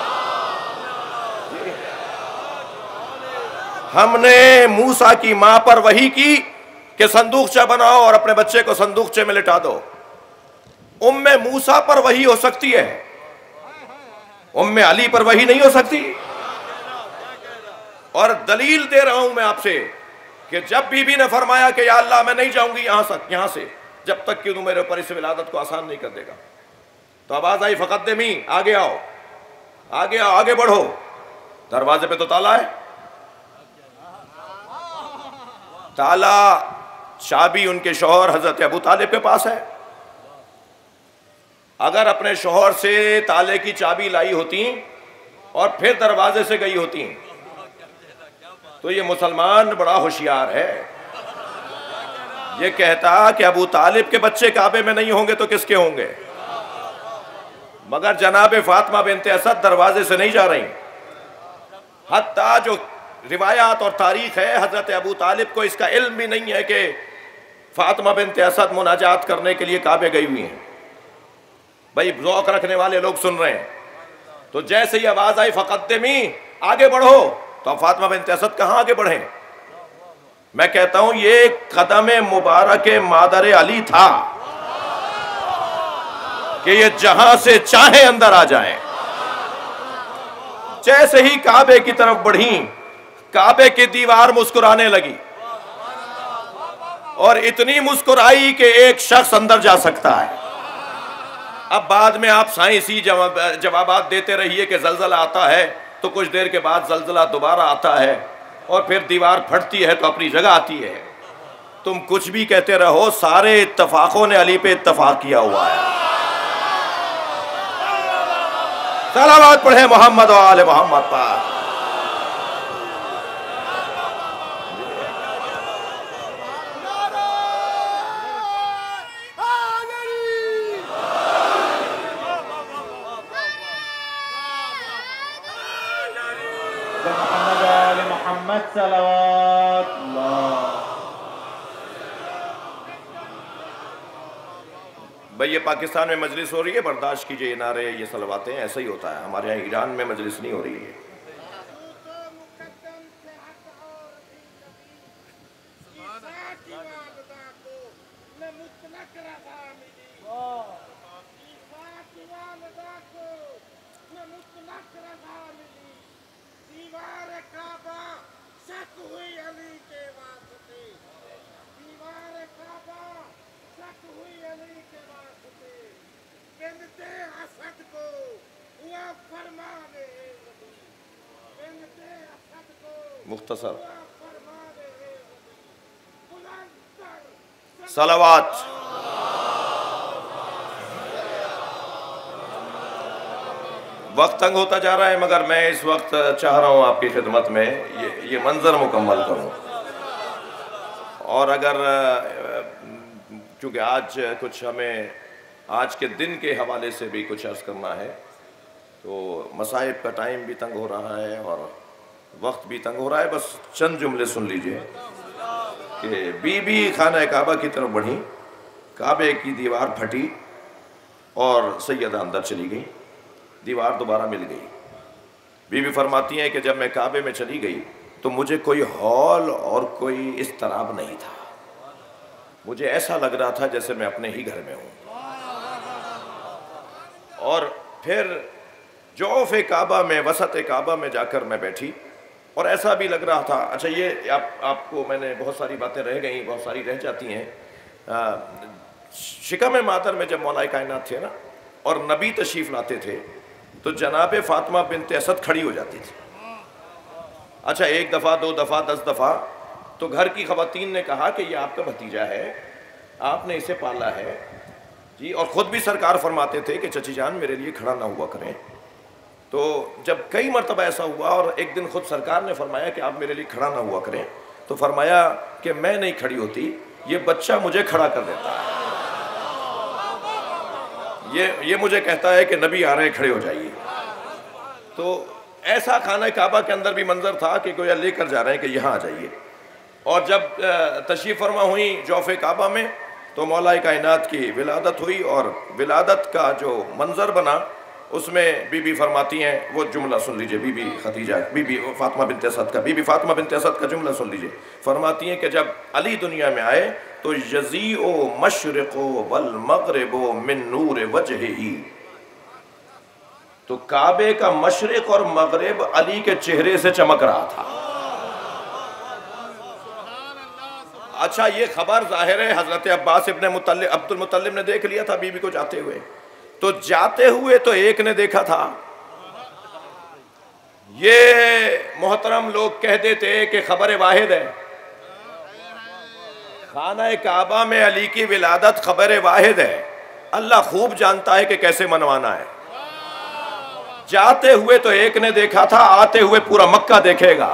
हमने मूसा की मां पर वही की कि संदूकचा बनाओ और अपने बच्चे को संदूकचे में लिटा दो। उम्मे मूसा पर वही हो सकती है, उम्मे अली पर वही नहीं हो सकती। और दलील दे रहा हूं मैं आपसे कि जब बीबी ने फरमाया कि या अल्लाह मैं नहीं जाऊंगी यहां से यहां से जब तक कि तू मेरे ऊपर इस विलादत को आसान नहीं कर देगा, तो आवाज आई फ़क़द्दिमी, आगे आओ, आगे आओ, आगे बढ़ो। दरवाजे पे तो ताला है, ताला चाबी उनके शौहर हजरत अबू तालिब के पास है। अगर अपने शौहर से ताले की चाबी लाई होती और फिर दरवाजे से गई होती तो ये मुसलमान बड़ा होशियार है। ये कहता कि अबू तालिब के बच्चे काबे में नहीं होंगे तो किसके होंगे, मगर जनाब फातिमा बिन्त असद दरवाजे से नहीं जा रही। हत्ता जो रिवायात और तारीख है, हजरत अबू तालिब को इसका इल्म भी नहीं है कि फातिमा बिन्त असद मुनाजात करने के लिए काबे गई हुई हैं। भाई ज़ौक़ रखने वाले लोग सुन रहे हैं। तो जैसे ही आवाज आई फ़क़द्दिमी, आगे बढ़ो, तो फातिमा बिन्त असद कहां आगे बढ़े। मैं कहता हूं ये कदम मुबारक मादर अली था कि ये जहां से चाहे अंदर आ जाए। जैसे ही काबे की तरफ बढ़ी, काबे की दीवार मुस्कुराने लगी और इतनी मुस्कुराई कि एक शख्स अंदर जा सकता है। अब बाद में आप साइंसी जवाब जवाबात देते रहिए कि जलजला आता है तो कुछ देर के बाद जलजला दोबारा आता है और फिर दीवार फटती है तो अपनी जगह आती है। तुम कुछ भी कहते रहो, सारे इत्तफाकों ने अली पे इत्तफाक किया हुआ है। सलावत पढ़े मोहम्मद व आले मोहम्मद पर। भाई ये पाकिस्तान में मजलिस हो रही है, बर्दाश्त कीजिए, ये नारे ये सलवाते हैं, ऐसा ही होता है। हमारे यहाँ ईरान में मजलिस नहीं हो रही है। मुख्तसर सलावात। वक्त तंग होता जा रहा है, मगर मैं इस वक्त चाह रहा हूं आपकी खिदमत में ये ये मंजर मुकम्मल करूं। और अगर चूँकि आज कुछ हमें आज के दिन के हवाले से भी कुछ अर्ज़ करना है, तो मसाइब का टाइम भी तंग हो रहा है और वक्त भी तंग हो रहा है। बस चंद जुमले सुन लीजिए कि बीबी खाना काबा की तरफ बढ़ी, काबे की दीवार फटी और सैयदा अंदर चली गई, दीवार दोबारा मिल गई। बीबी फरमाती हैं कि जब मैं काबे में चली गई तो मुझे कोई हौल और कोई इस्तराब नहीं था, मुझे ऐसा लग रहा था जैसे मैं अपने ही घर में हूँ। और फिर जौफ़े काबा में, वसत काबा में जाकर मैं बैठी और ऐसा भी लग रहा था। अच्छा, ये आप आपको मैंने बहुत सारी बातें रह गई, बहुत सारी रह जाती हैं। शिकम मातर में जब मौलाए कायनात थे ना और नबी तशरीफ़ लाते थे तो जनाब फ़ातिमा बिन्त असद खड़ी हो जाती थी। अच्छा, एक दफ़ा, दो दफ़ा, दस दफ़ा तो घर की ख़वातीन ने कहा कि ये आपका भतीजा है, आपने इसे पाला है जी। और ख़ुद भी सरकार फरमाते थे कि चची जान मेरे लिए खड़ा ना हुआ करें। तो जब कई मरतबा ऐसा हुआ और एक दिन खुद सरकार ने फरमाया कि आप मेरे लिए खड़ा ना हुआ करें, तो फरमाया कि मैं नहीं खड़ी होती, ये बच्चा मुझे खड़ा कर देता है, ये ये मुझे कहता है कि नबी आ रहे हैं, खड़े हो जाइए। तो ऐसा खाना काबा के अंदर भी मंजर था कि गोया लेकर जा रहे हैं कि यहाँ आ जाइए। और जब तशरीफ़ फरमा हुई जौफ़े काबा में तो मौलाए कायनात की विलादत हुई और विलादत का जो मंजर बना उसमें बीबी फरमाती हैं, वो जुमला सुन लीजिए, बीबी खदीजा, बीबी फातिमा बिन्त असद का, बीबी फातिमा बिन्त असद का जुमला सुन लीजिए। फरमाती हैं कि जब अली दुनिया में आए तो यज़ीओ मशरिक़ो वल मग़रिबो मिन नूर वजहिही, तो काबे का मशरिक़ और मग़रिब अली के चेहरे से चमक रहा था। अच्छा, ये खबर जाहिर है हज़रत अब्बास इब्न मुत्तलिब अब्दुल मुत्तलिब ने देख लिया था बीबी को जाते हुए। तो जाते हुए तो एक ने देखा था। ये मोहतरम लोग कह देते कि खबर वाहिद है, खाना काबा में अली की विलादत खबर वाहिद है, अल्लाह खूब जानता है कि कैसे मनवाना है। जाते हुए तो एक ने देखा था, आते हुए पूरा मक्का देखेगा,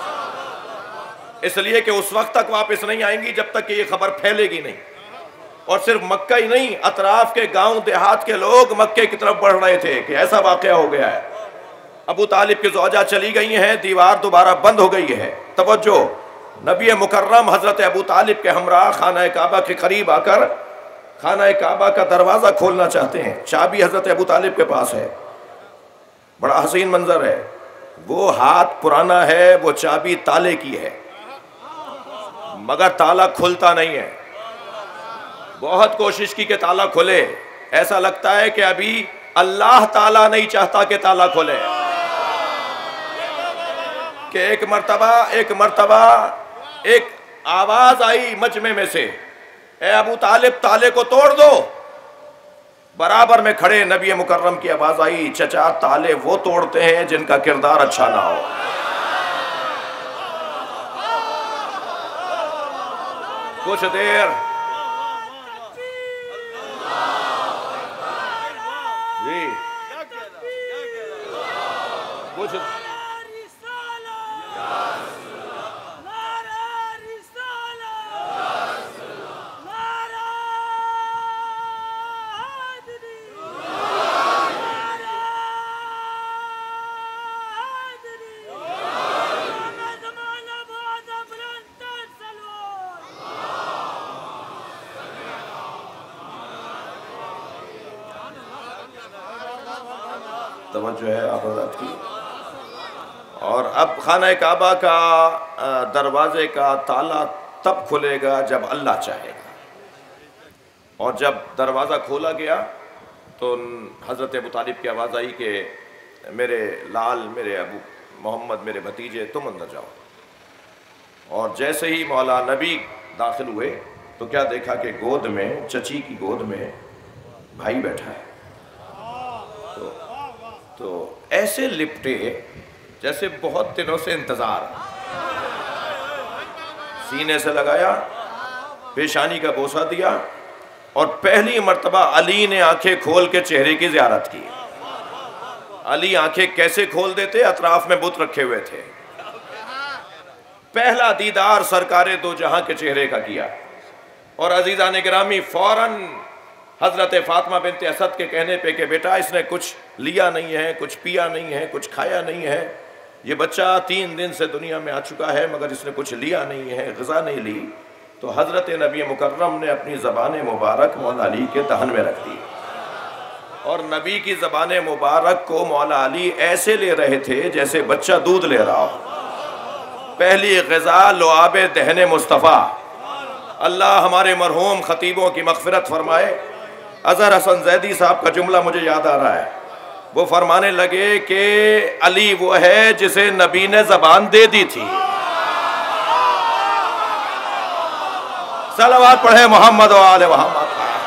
इसलिए कि उस वक्त तक वापस नहीं आएंगी जब तक कि ये खबर फैलेगी नहीं। और सिर्फ मक्का ही नहीं, अतराफ के गांव देहात के लोग मक्के की तरफ बढ़ रहे थे कि ऐसा वाकया हो गया है, अबू तालिब की ज़ौजा चली गई हैं, दीवार दोबारा बंद हो गई है। तवज्जो, नबी मुकर्रम हजरत अबू तालिब के हमरा खाना काबा के करीब आकर खाना काबा का दरवाज़ा खोलना चाहते हैं, चाबी हजरत अबू तालिब के पास है। बड़ा हसीन मंजर है, वो हाथ पुराना है, वो चाबी ताले की है, मगर ताला खुलता नहीं है। बहुत कोशिश की कि ताला खुले, ऐसा लगता है कि अभी अल्लाह ताला नहीं चाहता कि ताला खुले। कि एक मर्तबा एक मर्तबा एक आवाज आई मजमे में से, ए अबू तालिब ताले को तोड़ दो। बराबर में खड़े नबी मुकर्रम की आवाज आई, चचा ताले वो तोड़ते हैं जिनका किरदार अच्छा ना हो। कुछ देर जी कुछ तवज्जो है आप हज़रात की। और अब खाना काबा का दरवाजे का ताला तब खुलेगा जब अल्लाह चाहेगा। और जब दरवाज़ा खोला गया तो हज़रत अबू तालिब की आवाज़ आई कि मेरे लाल, मेरे अबू मोहम्मद, मेरे भतीजे, तुम अंदर जाओ। और जैसे ही मौला नबी दाखिल हुए तो क्या देखा कि गोद में, चची की गोद में भाई बैठा है। तो, तो ऐसे लिपटे जैसे बहुत दिनों से इंतजार, सीने से लगाया, पेशानी का बोसा दिया और पहली मर्तबा अली ने आंखें खोल के चेहरे की ज़ियारत की। अली आंखें कैसे खोल देते, अतराफ में बुत रखे हुए थे। पहला दीदार सरकारे दो जहां के चेहरे का किया। और अजीज़ा ने गिरामी फौरन हजरत फातिमा बिनते असद के कहने पे कि बेटा इसने कुछ लिया नहीं है, कुछ पिया नहीं है, कुछ खाया नहीं है, ये बच्चा तीन दिन से दुनिया में आ चुका है मगर इसने कुछ लिया नहीं है, ग़िज़ा नहीं ली। तो हजरत नबी मुकर्रम ने अपनी ज़बान मुबारक मौला अली के दहन में रख दी। और नबी की ज़बान मुबारक को मौला अली ऐसे ले रहे थे जैसे बच्चा दूध ले रहा हो। पहली ग़िज़ा लुआब दहन मुस्तफ़ा। अल्लाह हमारे मरहूम ख़तीबों की मग़फ़िरत फरमाए। अज़हर हसन ज़ैदी साहब का जुमला मुझे याद आ रहा है। वो फरमाने लगे कि अली वो है जिसे नबी ने ज़बान दे दी थी। सलावत पढ़े मोहम्मद व आले मोहम्मद।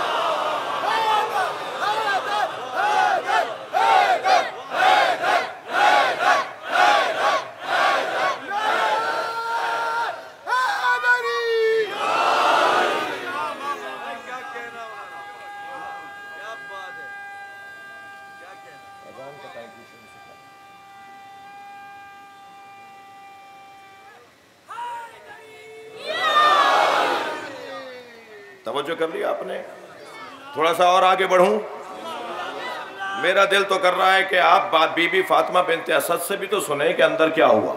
तवज्जो कर लिया आपने? थोड़ा सा और आगे बढ़ूं? मेरा दिल तो कर रहा है कि आप बात बीबी फातिमा बिनते असद से भी तो सुने कि अंदर क्या हुआ।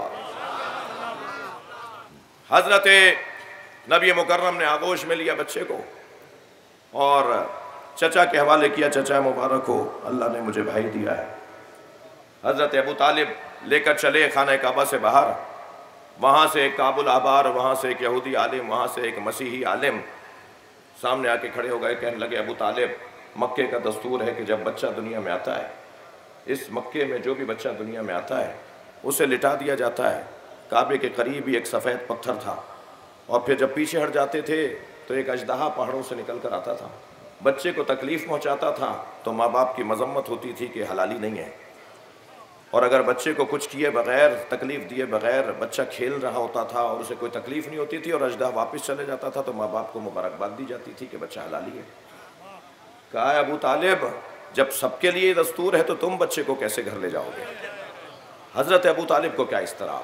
हजरत नबी मुकर्रम ने आगोश में लिया बच्चे को और चचा के हवाले किया। चचा मुबारक हो, अल्लाह ने मुझे भाई दिया है। हजरत अबू तालिब लेकर चले खाना काबा से बाहर। वहाँ से एक काबुल आबार, वहाँ से एक यहूदी आलिम, वहाँ से एक मसीही आलिम सामने आके खड़े हो गए। कहने लगे अबू तालिब, मक्के का दस्तूर है कि जब बच्चा दुनिया में आता है, इस मक्के में जो भी बच्चा दुनिया में आता है उसे लिटा दिया जाता है। काबे के करीब ही एक सफ़ेद पत्थर था और फिर जब पीछे हट जाते थे तो एक अजदहा पहाड़ों से निकल कर आता था, बच्चे को तकलीफ़ पहुँचाता था तो माँ बाप की मजम्मत होती थी कि हलाली नहीं है। और अगर बच्चे को कुछ किए बगैर, तकलीफ़ दिए बगैर बच्चा खेल रहा होता था और उसे कोई तकलीफ़ नहीं होती थी और अजदहा वापस चले जाता था तो माँ बाप को मुबारकबाद दी जाती थी कि बच्चा हलाली है। कहा अबू तालिब, जब सबके लिए दस्तूर है तो तुम बच्चे को कैसे घर ले जाओगे? हज़रत अबू तालिब को क्या इस तरह?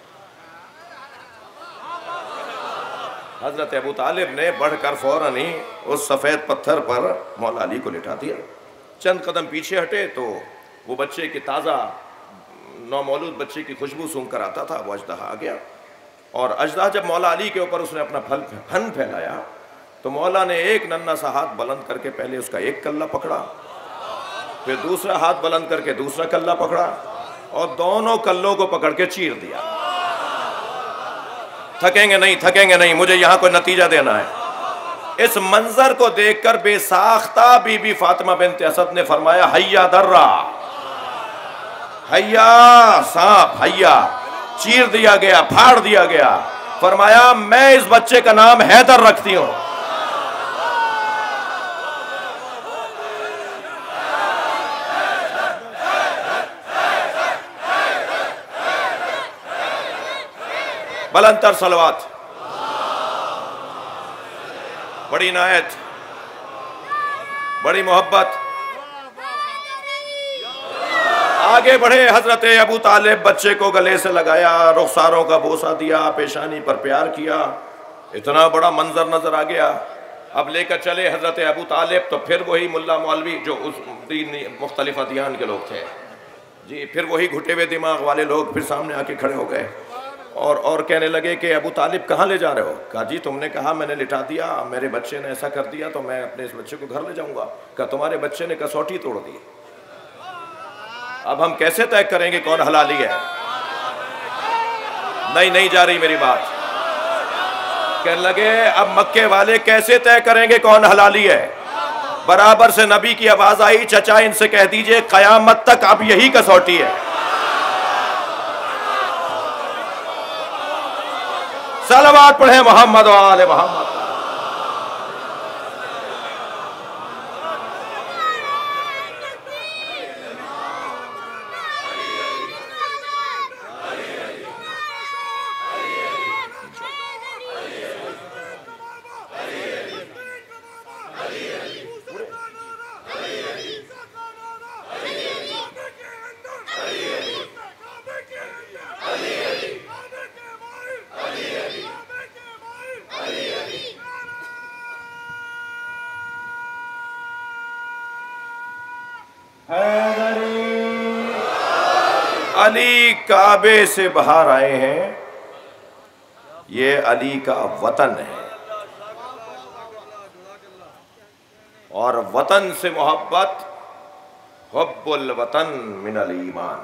हज़रत अबू तालिब ने बढ़कर फ़ौरन ही उस सफ़ेद पत्थर पर मौला अली को लिटा दिया। चंद कदम पीछे हटे तो वो बच्चे की ताज़ा नौमौलूद बच्चे की खुशबू सूंघ कर आता था। वो अजदहा आ गया और अजदहा जब मौला अली के ऊपर उसने अपना फल फन फैलाया तो मौला ने एक नन्ना सा हाथ बुलंद करके पहले उसका एक कल्ला पकड़ा, फिर दूसरा हाथ बुलंद करके दूसरा कल्ला पकड़ा और दोनों कल्लों को पकड़ के चीर दिया। थकेंगे नहीं, थकेंगे नहीं, मुझे यहाँ कोई नतीजा देना है। इस मंजर को देखकर बेसाख्ता बीबी फातिमा बिनते असद ने फरमाया, हैया दर्रा, हैया सांप, हैया। चीर दिया गया, फाड़ दिया गया। फरमाया मैं इस बच्चे का नाम हैदर रखती हूं। बुलंदतर सलवात। बड़ी नायत, बड़ी मोहब्बत। आगे बढ़े हजरत अबू तालिब, बच्चे को गले से लगाया, रुखसारों का बोसा दिया, पेशानी पर प्यार किया। इतना बड़ा मंजर नजर आ गया। अब लेकर चले हजरत अबू तालिब, तो फिर वही मुल्ला मौलवी जो उस दीन मुख्तलिफ अदियान के लोग थे जी, फिर वही घुटे हुए दिमाग वाले लोग फिर सामने आके खड़े हो गए और और कहने लगे कि अबू तालिब कहाँ ले जा रहे हो? कहा जी तुमने कहा मैंने लिटा दिया, मेरे बच्चे ने ऐसा कर दिया तो मैं अपने इस बच्चे को घर ले जाऊंगा। कहा तुम्हारे बच्चे ने कसौटी तोड़ दी, अब हम कैसे तय करेंगे कौन हलाली है? नहीं नहीं जा रही मेरी बात। कहने लगे अब मक्के वाले कैसे तय करेंगे कौन हलाली है? बराबर से नबी की आवाज आई, चचा इनसे कह दीजिए कयामत तक अब यही कसौटी है। सलावत पढ़े मोहम्मद वाले मोहम्मद। अली काबे से बाहर आए हैं, ये अली का वतन है और वतन से मोहब्बत हुब्बुल वतन मिनल ईमान,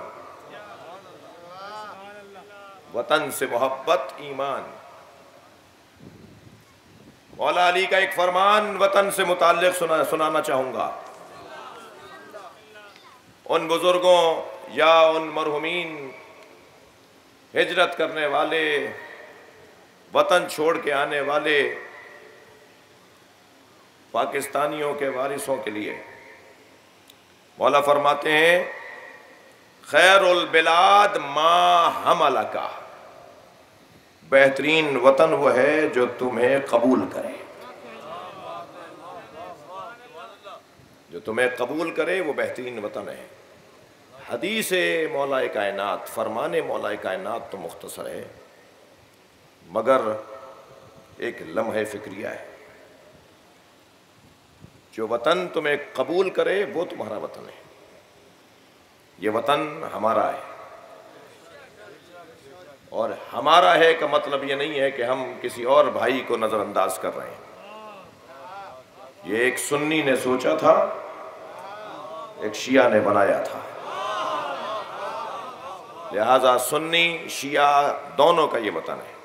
वतन से मोहब्बत ईमान। मौला अली का एक फरमान वतन से मुताल्लिक सुना सुनाना चाहूंगा। उन बुजुर्गों या उन मरहुमीन हिजरत करने वाले, वतन छोड़ के आने वाले पाकिस्तानियों के वारिसों के लिए मौला फरमाते हैं खैरुल बिलाद मा हमला का, बेहतरीन वतन वो है जो तुम्हें कबूल करे, जो तुम्हें कबूल करे वो बेहतरीन वतन है। हदीस मौलाए कायनात, फरमाने मौलाए कायनात तो मुख्तसर है मगर एक लम्हे फिक्रिया है। जो वतन तुम्हें कबूल करे वो तुम्हारा वतन है। ये वतन हमारा है और हमारा है का मतलब ये नहीं है कि हम किसी और भाई को नजरअंदाज कर रहे हैं। ये एक सुन्नी ने सोचा था, एक शिया ने बनाया था, लिहाजा सुन्नी शिया दोनों का ये वतन है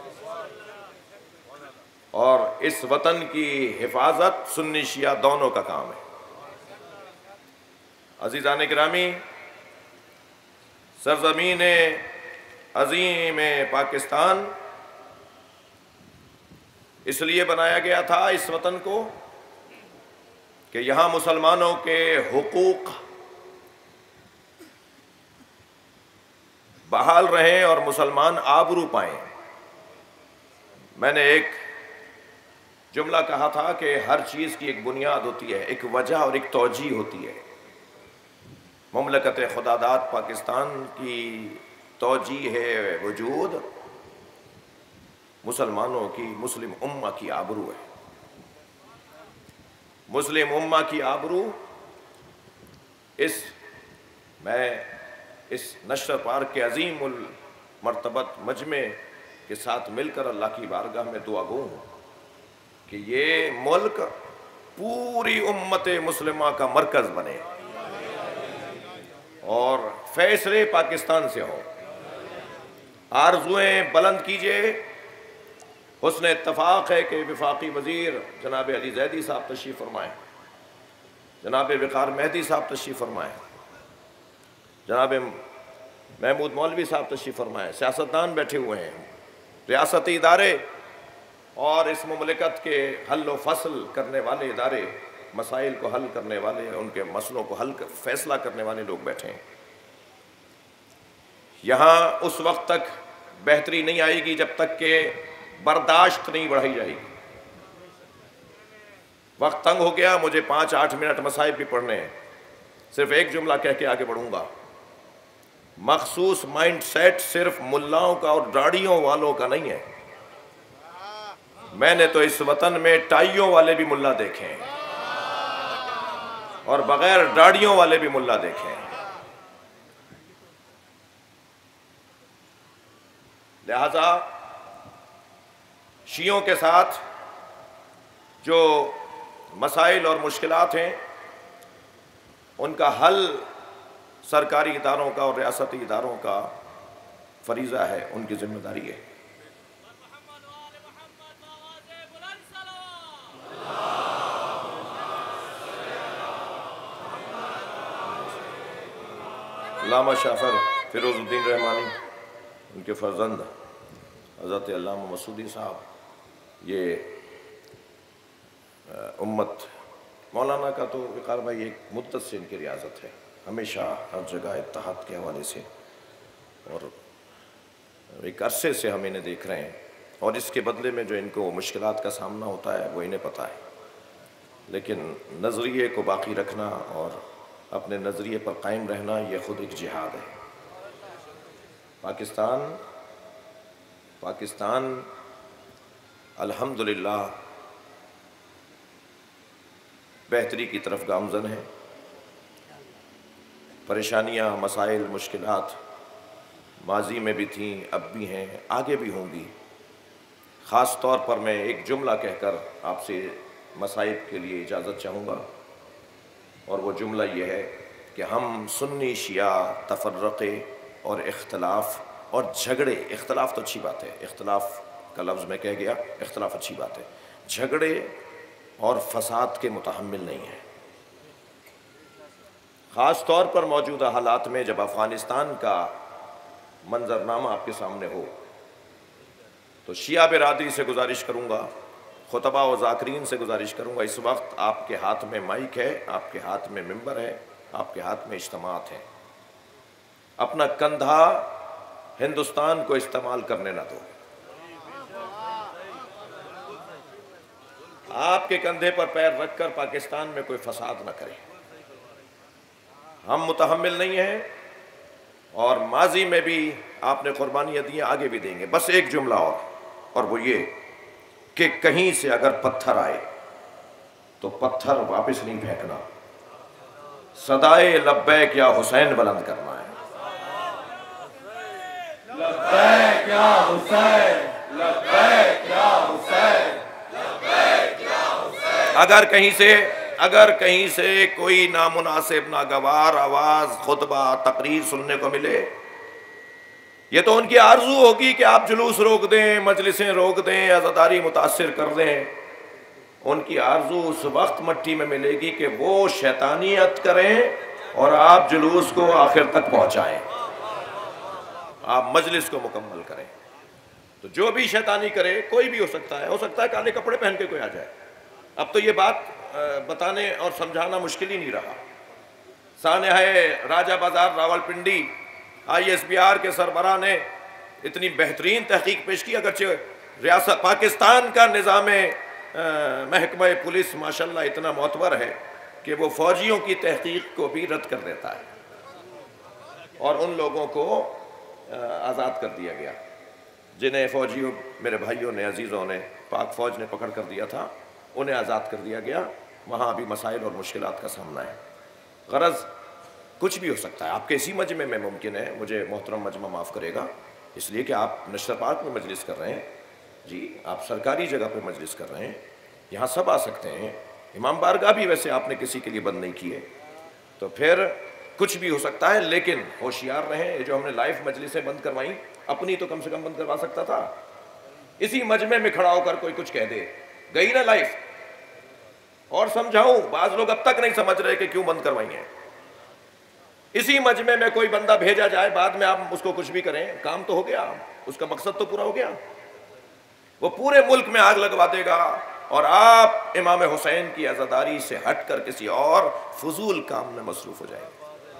और इस वतन की हिफाजत सुन्नी शिया दोनों का काम है। अजीज़ान गिरामी, सरजमीन अजीम पाकिस्तान इसलिए बनाया गया था इस वतन को कि यहाँ मुसलमानों के हुकूक बहाल रहें और मुसलमान आबरू पाएं। मैंने एक जुमला कहा था कि हर चीज़ की एक बुनियाद होती है, एक वजह और एक तौजीह होती है। मुमलकत खुदादात पाकिस्तान की तौजीह है वजूद मुसलमानों की, मुस्लिम उम्मा की आबरू है। मुस्लिम उम्मा की आबरू इस मैं इस नशर पार्क के अजीम उल मर्तबत मजमे के साथ मिलकर अल्लाह की बारगाह में दुआ गो हूँ कि ये मुल्क पूरी उम्मत मुस्लिमा का मरकज बने और फैसले पाकिस्तान से हों। आरज़ुएं बुलंद कीजिए। हुस्न इत्तफाक है कि वफाकी वज़ीर जनाब अली ज़ैदी साहब तशरीफ़ फरमाएँ, जनाब वक़ार मेहदी साहब तशरीफ़ फरमाएँ, जनाब महमूद मौलवी साहब तशरीफ़ फरमाएँ, सियासतदान बैठे हुए हैं, रियासती इदारे और इस मुमलिकत के हल व फसल करने वाले इदारे, मसाइल को हल करने वाले, उनके मसलों को हल कर, फैसला करने वाले लोग बैठे हैं। यहाँ उस वक्त तक बेहतरी नहीं आएगी जब तक कि बर्दाश्त नहीं बढ़ाई जाएगी। वक्त तंग हो गया, मुझे पाँच आठ मिनट मसाइब भी पढ़ने हैं, सिर्फ एक जुमला कह के आगे बढ़ूंगा। मखसूस माइंड सेट सिर्फ मुल्लाओं का और दाढ़ियों वालों का नहीं है। मैंने तो इस वतन में टाइयों वाले भी मुल्ला देखे हैं और बगैर दाढ़ियों वाले भी मुल्ला देखे हैं। लिहाजा शियों के साथ जो मसाइल और मुश्किलात हैं उनका हल सरकारी इदारों का और रियासती इदारों का फरीज़ा है, उनकी जिम्मेदारी है। अल्लामा शाफर फिरोजुद्दीन रहमानी, उनके फर्जंद हज़रत अल्लामा मसूदी साहब, ये उम्मत मौलाना का तो विकार भाई एक मुद्दत से इनकी रियासत है, हमेशा हर जगह इत्तेहाद के हवाले से, और एक अरसे से हम इन्हें देख रहे हैं और इसके बदले में जो इनको मुश्किलात का सामना होता है वो इन्हें पता है। लेकिन नज़रिए को बाकी रखना और अपने नज़रिए पर कायम रहना ये ख़ुद एक जिहाद है। पाकिस्तान पाकिस्तान अल्हम्दुलिल्लाह बेहतरी की तरफ गामज़न है। परेशानियाँ, मसाइल, मुश्किलात माजी में भी थीं, अब भी हैं, आगे भी होंगी। ख़ास तौर पर मैं एक जुमला कहकर आपसे मसाइब के लिए इजाज़त चाहूँगा और वो जुमला ये है कि हम सुन्नी शिया तफर्रक़े और इख्तलाफ और झगड़े, इख्तलाफ तो अच्छी बात है, इख्तलाफ का लफ्ज़ मैं कह गया, इख्तलाफ अच्छी बात है, झगड़े और फसाद के मुतहम्मिल नहीं है। ख़ास तौर पर मौजूदा हालात में जब अफ़गानिस्तान का मंजरनामा आपके सामने हो तो शिया बिरादरी से गुजारिश करूँगा, खुतबा व ज़ाकिरीन से गुजारिश करूँगा, इस वक्त आपके हाथ में माइक है, आपके हाथ में मिंबर है, आपके हाथ में इज्तिमात है। अपना कंधा हिंदुस्तान को इस्तेमाल करने ना दो। आपके कंधे पर पैर रखकर पाकिस्तान में कोई फसाद न करे। हम मुतहम्मिल नहीं हैं और माजी में भी आपने कुर्बानियाँ दी, आगे भी देंगे। बस एक जुमला और और वो ये कि कहीं से अगर पत्थर आए तो पत्थर वापस नहीं फेंकना, सदाए लब्बैक या हुसैन बुलंद करना है। लब्बैक या हुसैन, लब्बैक या हुसैन, लब्बैक या हुसैन। अगर कहीं से अगर कहीं से कोई नामुनासिब नागवार आवाज, खुतबा, तकरीर सुनने को मिले, ये तो उनकी आरजू होगी कि आप जुलूस रोक दें, मजलिसें रोक दें, अज़ादारी मुतासिर कर दें। उनकी आरजू उस वक्त मट्टी में मिलेगी कि वो शैतानियत करें और आप जुलूस को आखिर तक पहुंचाएं, आप मजलिस को मुकम्मल करें। तो जो भी शैतानी करे, कोई भी हो सकता है, हो सकता है काले कपड़े पहन के कोई आ जाए। अब तो ये बात बताने और समझाना मुश्किल ही नहीं रहा। सानेहाए Raja Bazar Rawalpindi I S B R के सरबराह ने इतनी बेहतरीन तहकीक पेश की, अगरचे रियासत पाकिस्तान का निज़ाम महकमा पुलिस माशाल्लाह इतना मोतबर है कि वो फ़ौजियों की तहकीक को भी रद्द कर देता है और उन लोगों को आज़ाद कर दिया गया जिन्हें फ़ौजियों, मेरे भाइयों ने, अजीज़ों ने, पाक फ़ौज ने पकड़ कर दिया था, उन्हें आज़ाद कर दिया गया। वहाँ अभी मसाइल और मुश्किलात का सामना है। गरज कुछ भी हो सकता है। आपके इसी मजमे में मुमकिन है, मुझे मोहतरम मजमा माफ़ करेगा, इसलिए कि आप नशर पाक में मजलिस कर रहे हैं, जी आप सरकारी जगह पे मजलिस कर रहे हैं, यहाँ सब आ सकते हैं। इमाम बारगाह भी वैसे आपने किसी के लिए बंद नहीं किए, तो फिर कुछ भी हो सकता है। लेकिन होशियार रहें, ये जो हमने लाइव मजलिसें बंद करवाई, अपनी तो कम से कम बंद करवा सकता था। इसी मजमे में खड़ा होकर कोई कुछ कह दे, गई ना लाइफ। और समझाऊं, बाज लोग अब तक नहीं समझ रहे कि क्यों बंद करवाई है। इसी मजमे में कोई बंदा भेजा जाए, बाद में आप उसको कुछ भी करें, काम तो हो गया, उसका मकसद तो पूरा हो गया। वो पूरे मुल्क में आग लगवा देगा और आप इमाम हुसैन की आज़ादारी से हटकर किसी और फजूल काम में मसरूफ हो जाएंगे।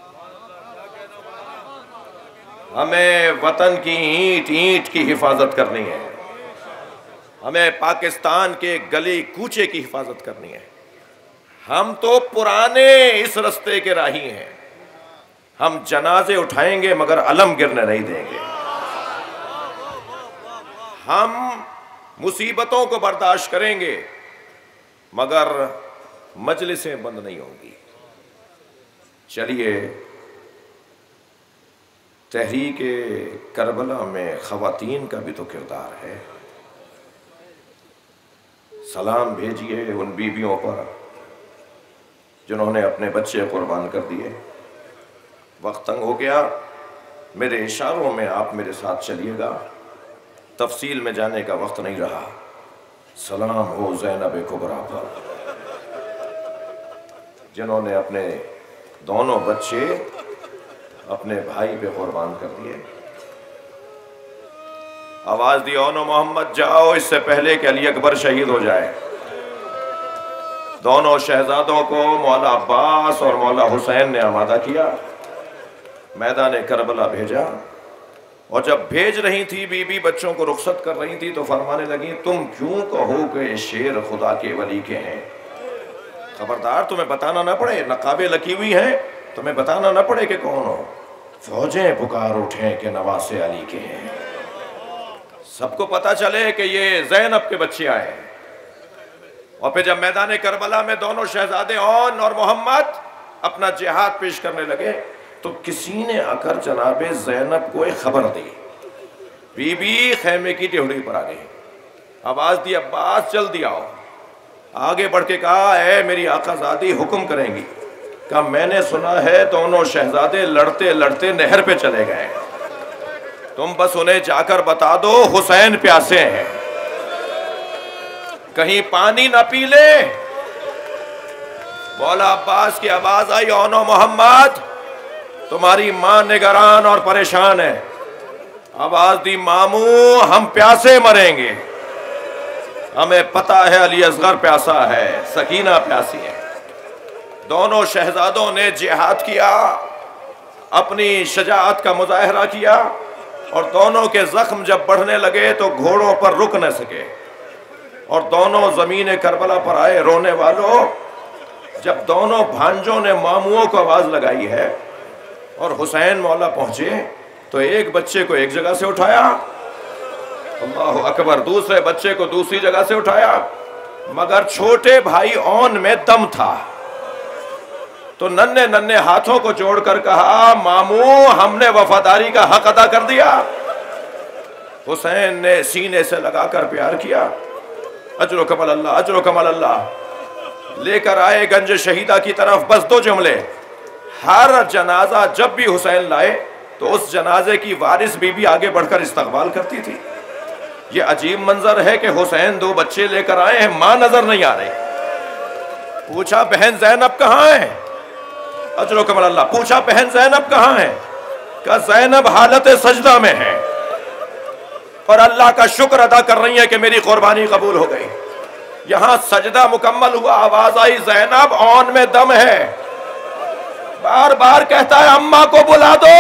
हमें वतन की ईंट ईंट की हिफाजत करनी है, हमें पाकिस्तान के गली कूचे की हिफाजत करनी है। हम तो पुराने इस रास्ते के राही हैं, हम जनाजे उठाएंगे मगर अलम गिरने नहीं देंगे। हम मुसीबतों को बर्दाश्त करेंगे मगर मजलिसें बंद नहीं होंगी। चलिए, तहरीक करबला में खवातीन का भी तो किरदार है। सलाम भेजिए उन बीवियों पर जिन्होंने अपने बच्चे कुर्बान कर दिए। वक्त तंग हो गया, मेरे इशारों में आप मेरे साथ चलिएगा, तफसील में जाने का वक्त नहीं रहा। सलाम हो ज़ैनब कुबरा पर जिन्होंने अपने दोनों बच्चे अपने भाई पे कुर्बान कर दिए। आवाज दी, ओनो मोहम्मद जाओ, इससे पहले कि अली अकबर शहीद हो जाए। दोनों शहजादों को मौला अब्बास और मौला हुसैन ने आमादा किया, मैदान करबला भेजा। और जब भेज रही थी बीबी बच्चों को रुखसत कर रही थी तो फरमाने लगी, तुम क्यों कहो कि शेर खुदा के वली के हैं? खबरदार, तुम्हें बताना ना पड़े, नकाबे लगी हुई हैं, तुम्हें बताना ना पड़े कि कौन हो। फौजें पुकार उठे कि नवासे अली के हैं। सबको पता चले कि ये ज़ैनब के बच्चे आए हैं। और फिर जब मैदान करबला में दोनों शहजादे ओन और मोहम्मद अपना जिहाद पेश करने लगे तो किसी ने आकर जनाबे ज़ैनब को एक खबर दी। बीबी खैमे की टेहड़ी पर आ गई, आवाज दी, अब्बास जल्दी आओ। आगे बढ़ के कहा, है मेरी आकाज़ादी हुक्म करेंगी। कहा, मैंने सुना है दोनों शहजादे लड़ते लड़ते नहर पे चले गए, तुम बस उन्हें जाकर बता दो हुसैन प्यासे हैं, कहीं पानी न पी ले। मौला अब्बास की आवाज आई, ओनो मोहम्मद, तुम्हारी मां निगरान और परेशान है। आवाज दी, मामू हम प्यासे मरेंगे, हमें पता है अली असगर प्यासा है, सकीना प्यासी है। दोनों शहजादों ने जिहाद किया, अपनी शजाअत का मुजाहरा किया और दोनों के जख्म जब बढ़ने लगे तो घोड़ों पर रुक न सके और दोनों जमीन करबला पर आए। रोने वालों, जब दोनों भांजों ने मामुओं को आवाज लगाई है और हुसैन मौला पहुंचे तो एक बच्चे को एक जगह से उठाया, अल्लाहु अकबर, दूसरे बच्चे को दूसरी जगह से उठाया, मगर छोटे भाई ओन में दम था तो नन्हे नन्हे हाथों को जोड़कर कहा, मामू हमने वफादारी का हक अदा कर दिया। हुसैन ने सीने से लगाकर प्यार किया। अजरो कमल अल्लाह, अजरो कमल अल्लाह। लेकर आए गंज शहीदा की तरफ बस दो जुमले। हर जनाजा जब भी हुसैन लाए तो उस जनाजे की वारिस बीबी आगे बढ़कर इस्तकबाल करती थी। ये अजीब मंजर है कि हुसैन दो बच्चे लेकर आए हैं, मां नजर नहीं आ रही। पूछा, बहन ज़ैनब कहाँ है? अजरो कमल अल्लाह। पूछा, बहन ज़ैनब कहाँ है? कहा, ज़ैनब हालत सजदा में है और अल्लाह का शुक्र अदा कर रही है कि मेरी कुर्बानी कबूल हो गई। यहां सजदा मुकम्मल हुआ, आवाज आई, ज़ैनब औन में दम है। बार बार कहता है, अम्मा को बुला दो।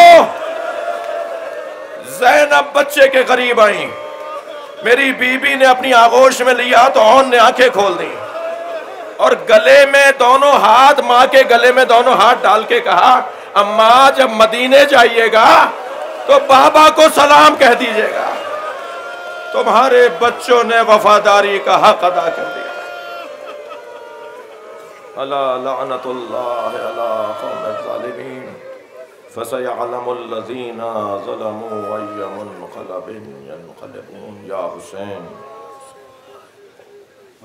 ज़ैनब बच्चे के करीब आई, मेरी बीबी ने अपनी आगोश में लिया तो औन ने आंखें खोल दी और गले में दोनों हाथ, मां के गले में दोनों हाथ डाल के कहा, अम्मा जब मदीने जाइएगा तो बाबा को सलाम कह दीजिएगा, तुम्हारे बच्चों ने वफादारी का हक अदा कर दिया। अला लअनतुल्लाह अला कौमिज़ ज़ालिमीन फसयअलमुल्लज़ीना ज़लमू अय्य मुनक़लबिन यनक़लिबून। या हुसैन